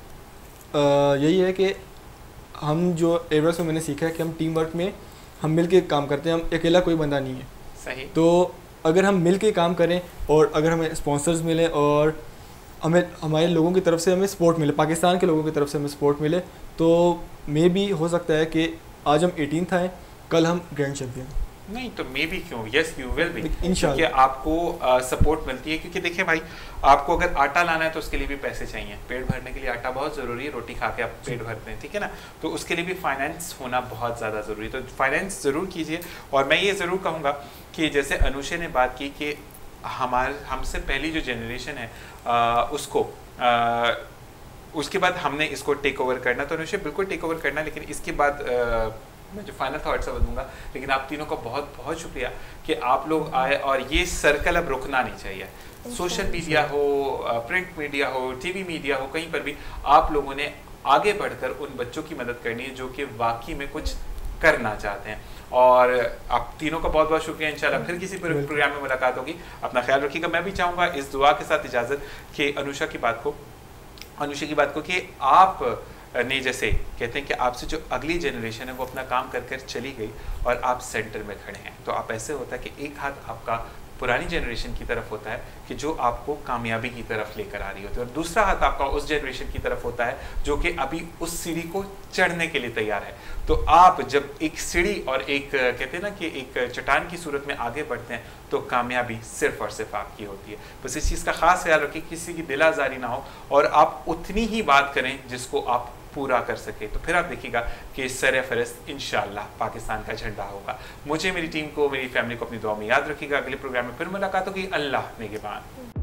uh, यही है कि हम जो एवरेस्ट में मैंने सीखा है कि हम टीम वर्क में हम मिल के काम करते हैं, हम अकेला कोई बंदा नहीं है। सही। तो अगर हम मिल के काम करें और अगर हमें स्पॉन्सर्स मिलें और हमें हमारे लोगों की तरफ से हमें सपोर्ट मिले, पाकिस्तान के लोगों की तरफ से हमें सपोर्ट मिले, तो मे भी हो सकता है कि आज हम एटीन्थ आए, कल हम ग्रैंड चैम्पियन। नहीं तो मे भी क्यों, यस यू विल बी, इंशाल्लाह। क्योंकि आपको सपोर्ट uh, मिलती है। क्योंकि देखिए भाई, आपको अगर आटा लाना है तो उसके लिए भी पैसे चाहिए, पेट भरने के लिए आटा बहुत ज़रूरी है, रोटी खा के आप पेट भरते हैं, ठीक है ना, तो उसके लिए भी फाइनेंस होना बहुत ज़्यादा ज़रूरी है। तो फाइनेंस ज़रूर कीजिए। और मैं ये ज़रूर कहूँगा कि जैसे अनुषा ने बात की कि हमारे हमसे पहली जो जनरेशन है आ, उसको आ, उसके बाद हमने इसको टेक ओवर करना, तो अनुषा बिल्कुल टेक ओवर करना, लेकिन इसके बाद आ, मैं जो फाइनल थॉट्स बदलूंगा। लेकिन आप तीनों का बहुत बहुत शुक्रिया कि आप लोग आए, और ये सर्कल अब रुकना नहीं चाहिए। सोशल मीडिया हो, प्रिंट मीडिया हो, टीवी मीडिया हो, कहीं पर भी आप लोगों ने आगे बढ़कर उन बच्चों की मदद करनी है जो कि वाकई में कुछ करना चाहते हैं। और आप तीनों का बहुत बहुत शुक्रिया। इंशाल्लाह फिर किसी प्रोग्राम में मुलाकात होगी। अपना ख्याल रखिएगा। मैं भी चाहूँगा इस दुआ के साथ इजाज़त कि अनुषा की बात को अनुषा की बात को कि आप ने जैसे कहते हैं कि आपसे जो अगली जनरेशन है वो अपना काम कर कर चली गई और आप सेंटर में खड़े हैं, तो आप ऐसे होता है कि एक हाथ आपका पुरानी जनरेशन की तरफ होता है कि जो आपको कामयाबी की तरफ लेकर आ रही होती है, और दूसरा हाथ आपका उस जनरेशन की तरफ होता है जो कि अभी उस सीढ़ी को चढ़ने के लिए तैयार है। तो आप जब एक सीढ़ी और एक कहते हैं ना कि एक चट्टान की सूरत में आगे बढ़ते हैं तो कामयाबी सिर्फ और सिर्फ आपकी होती है। बस इस चीज़ का खास ख्याल रखें, किसी की दिल आज़ारी ना हो और आप उतनी ही बात करें जिसको आप पूरा कर सके, तो फिर आप देखिएगा कि सर फहरिस्त इंशाअल्लाह पाकिस्तान का झंडा होगा। मुझे, मेरी टीम को, मेरी फैमिली को अपनी दुआ में याद रखिएगा। अगले प्रोग्राम में फिर मुलाकात होगी। अल्लाह निगहबान।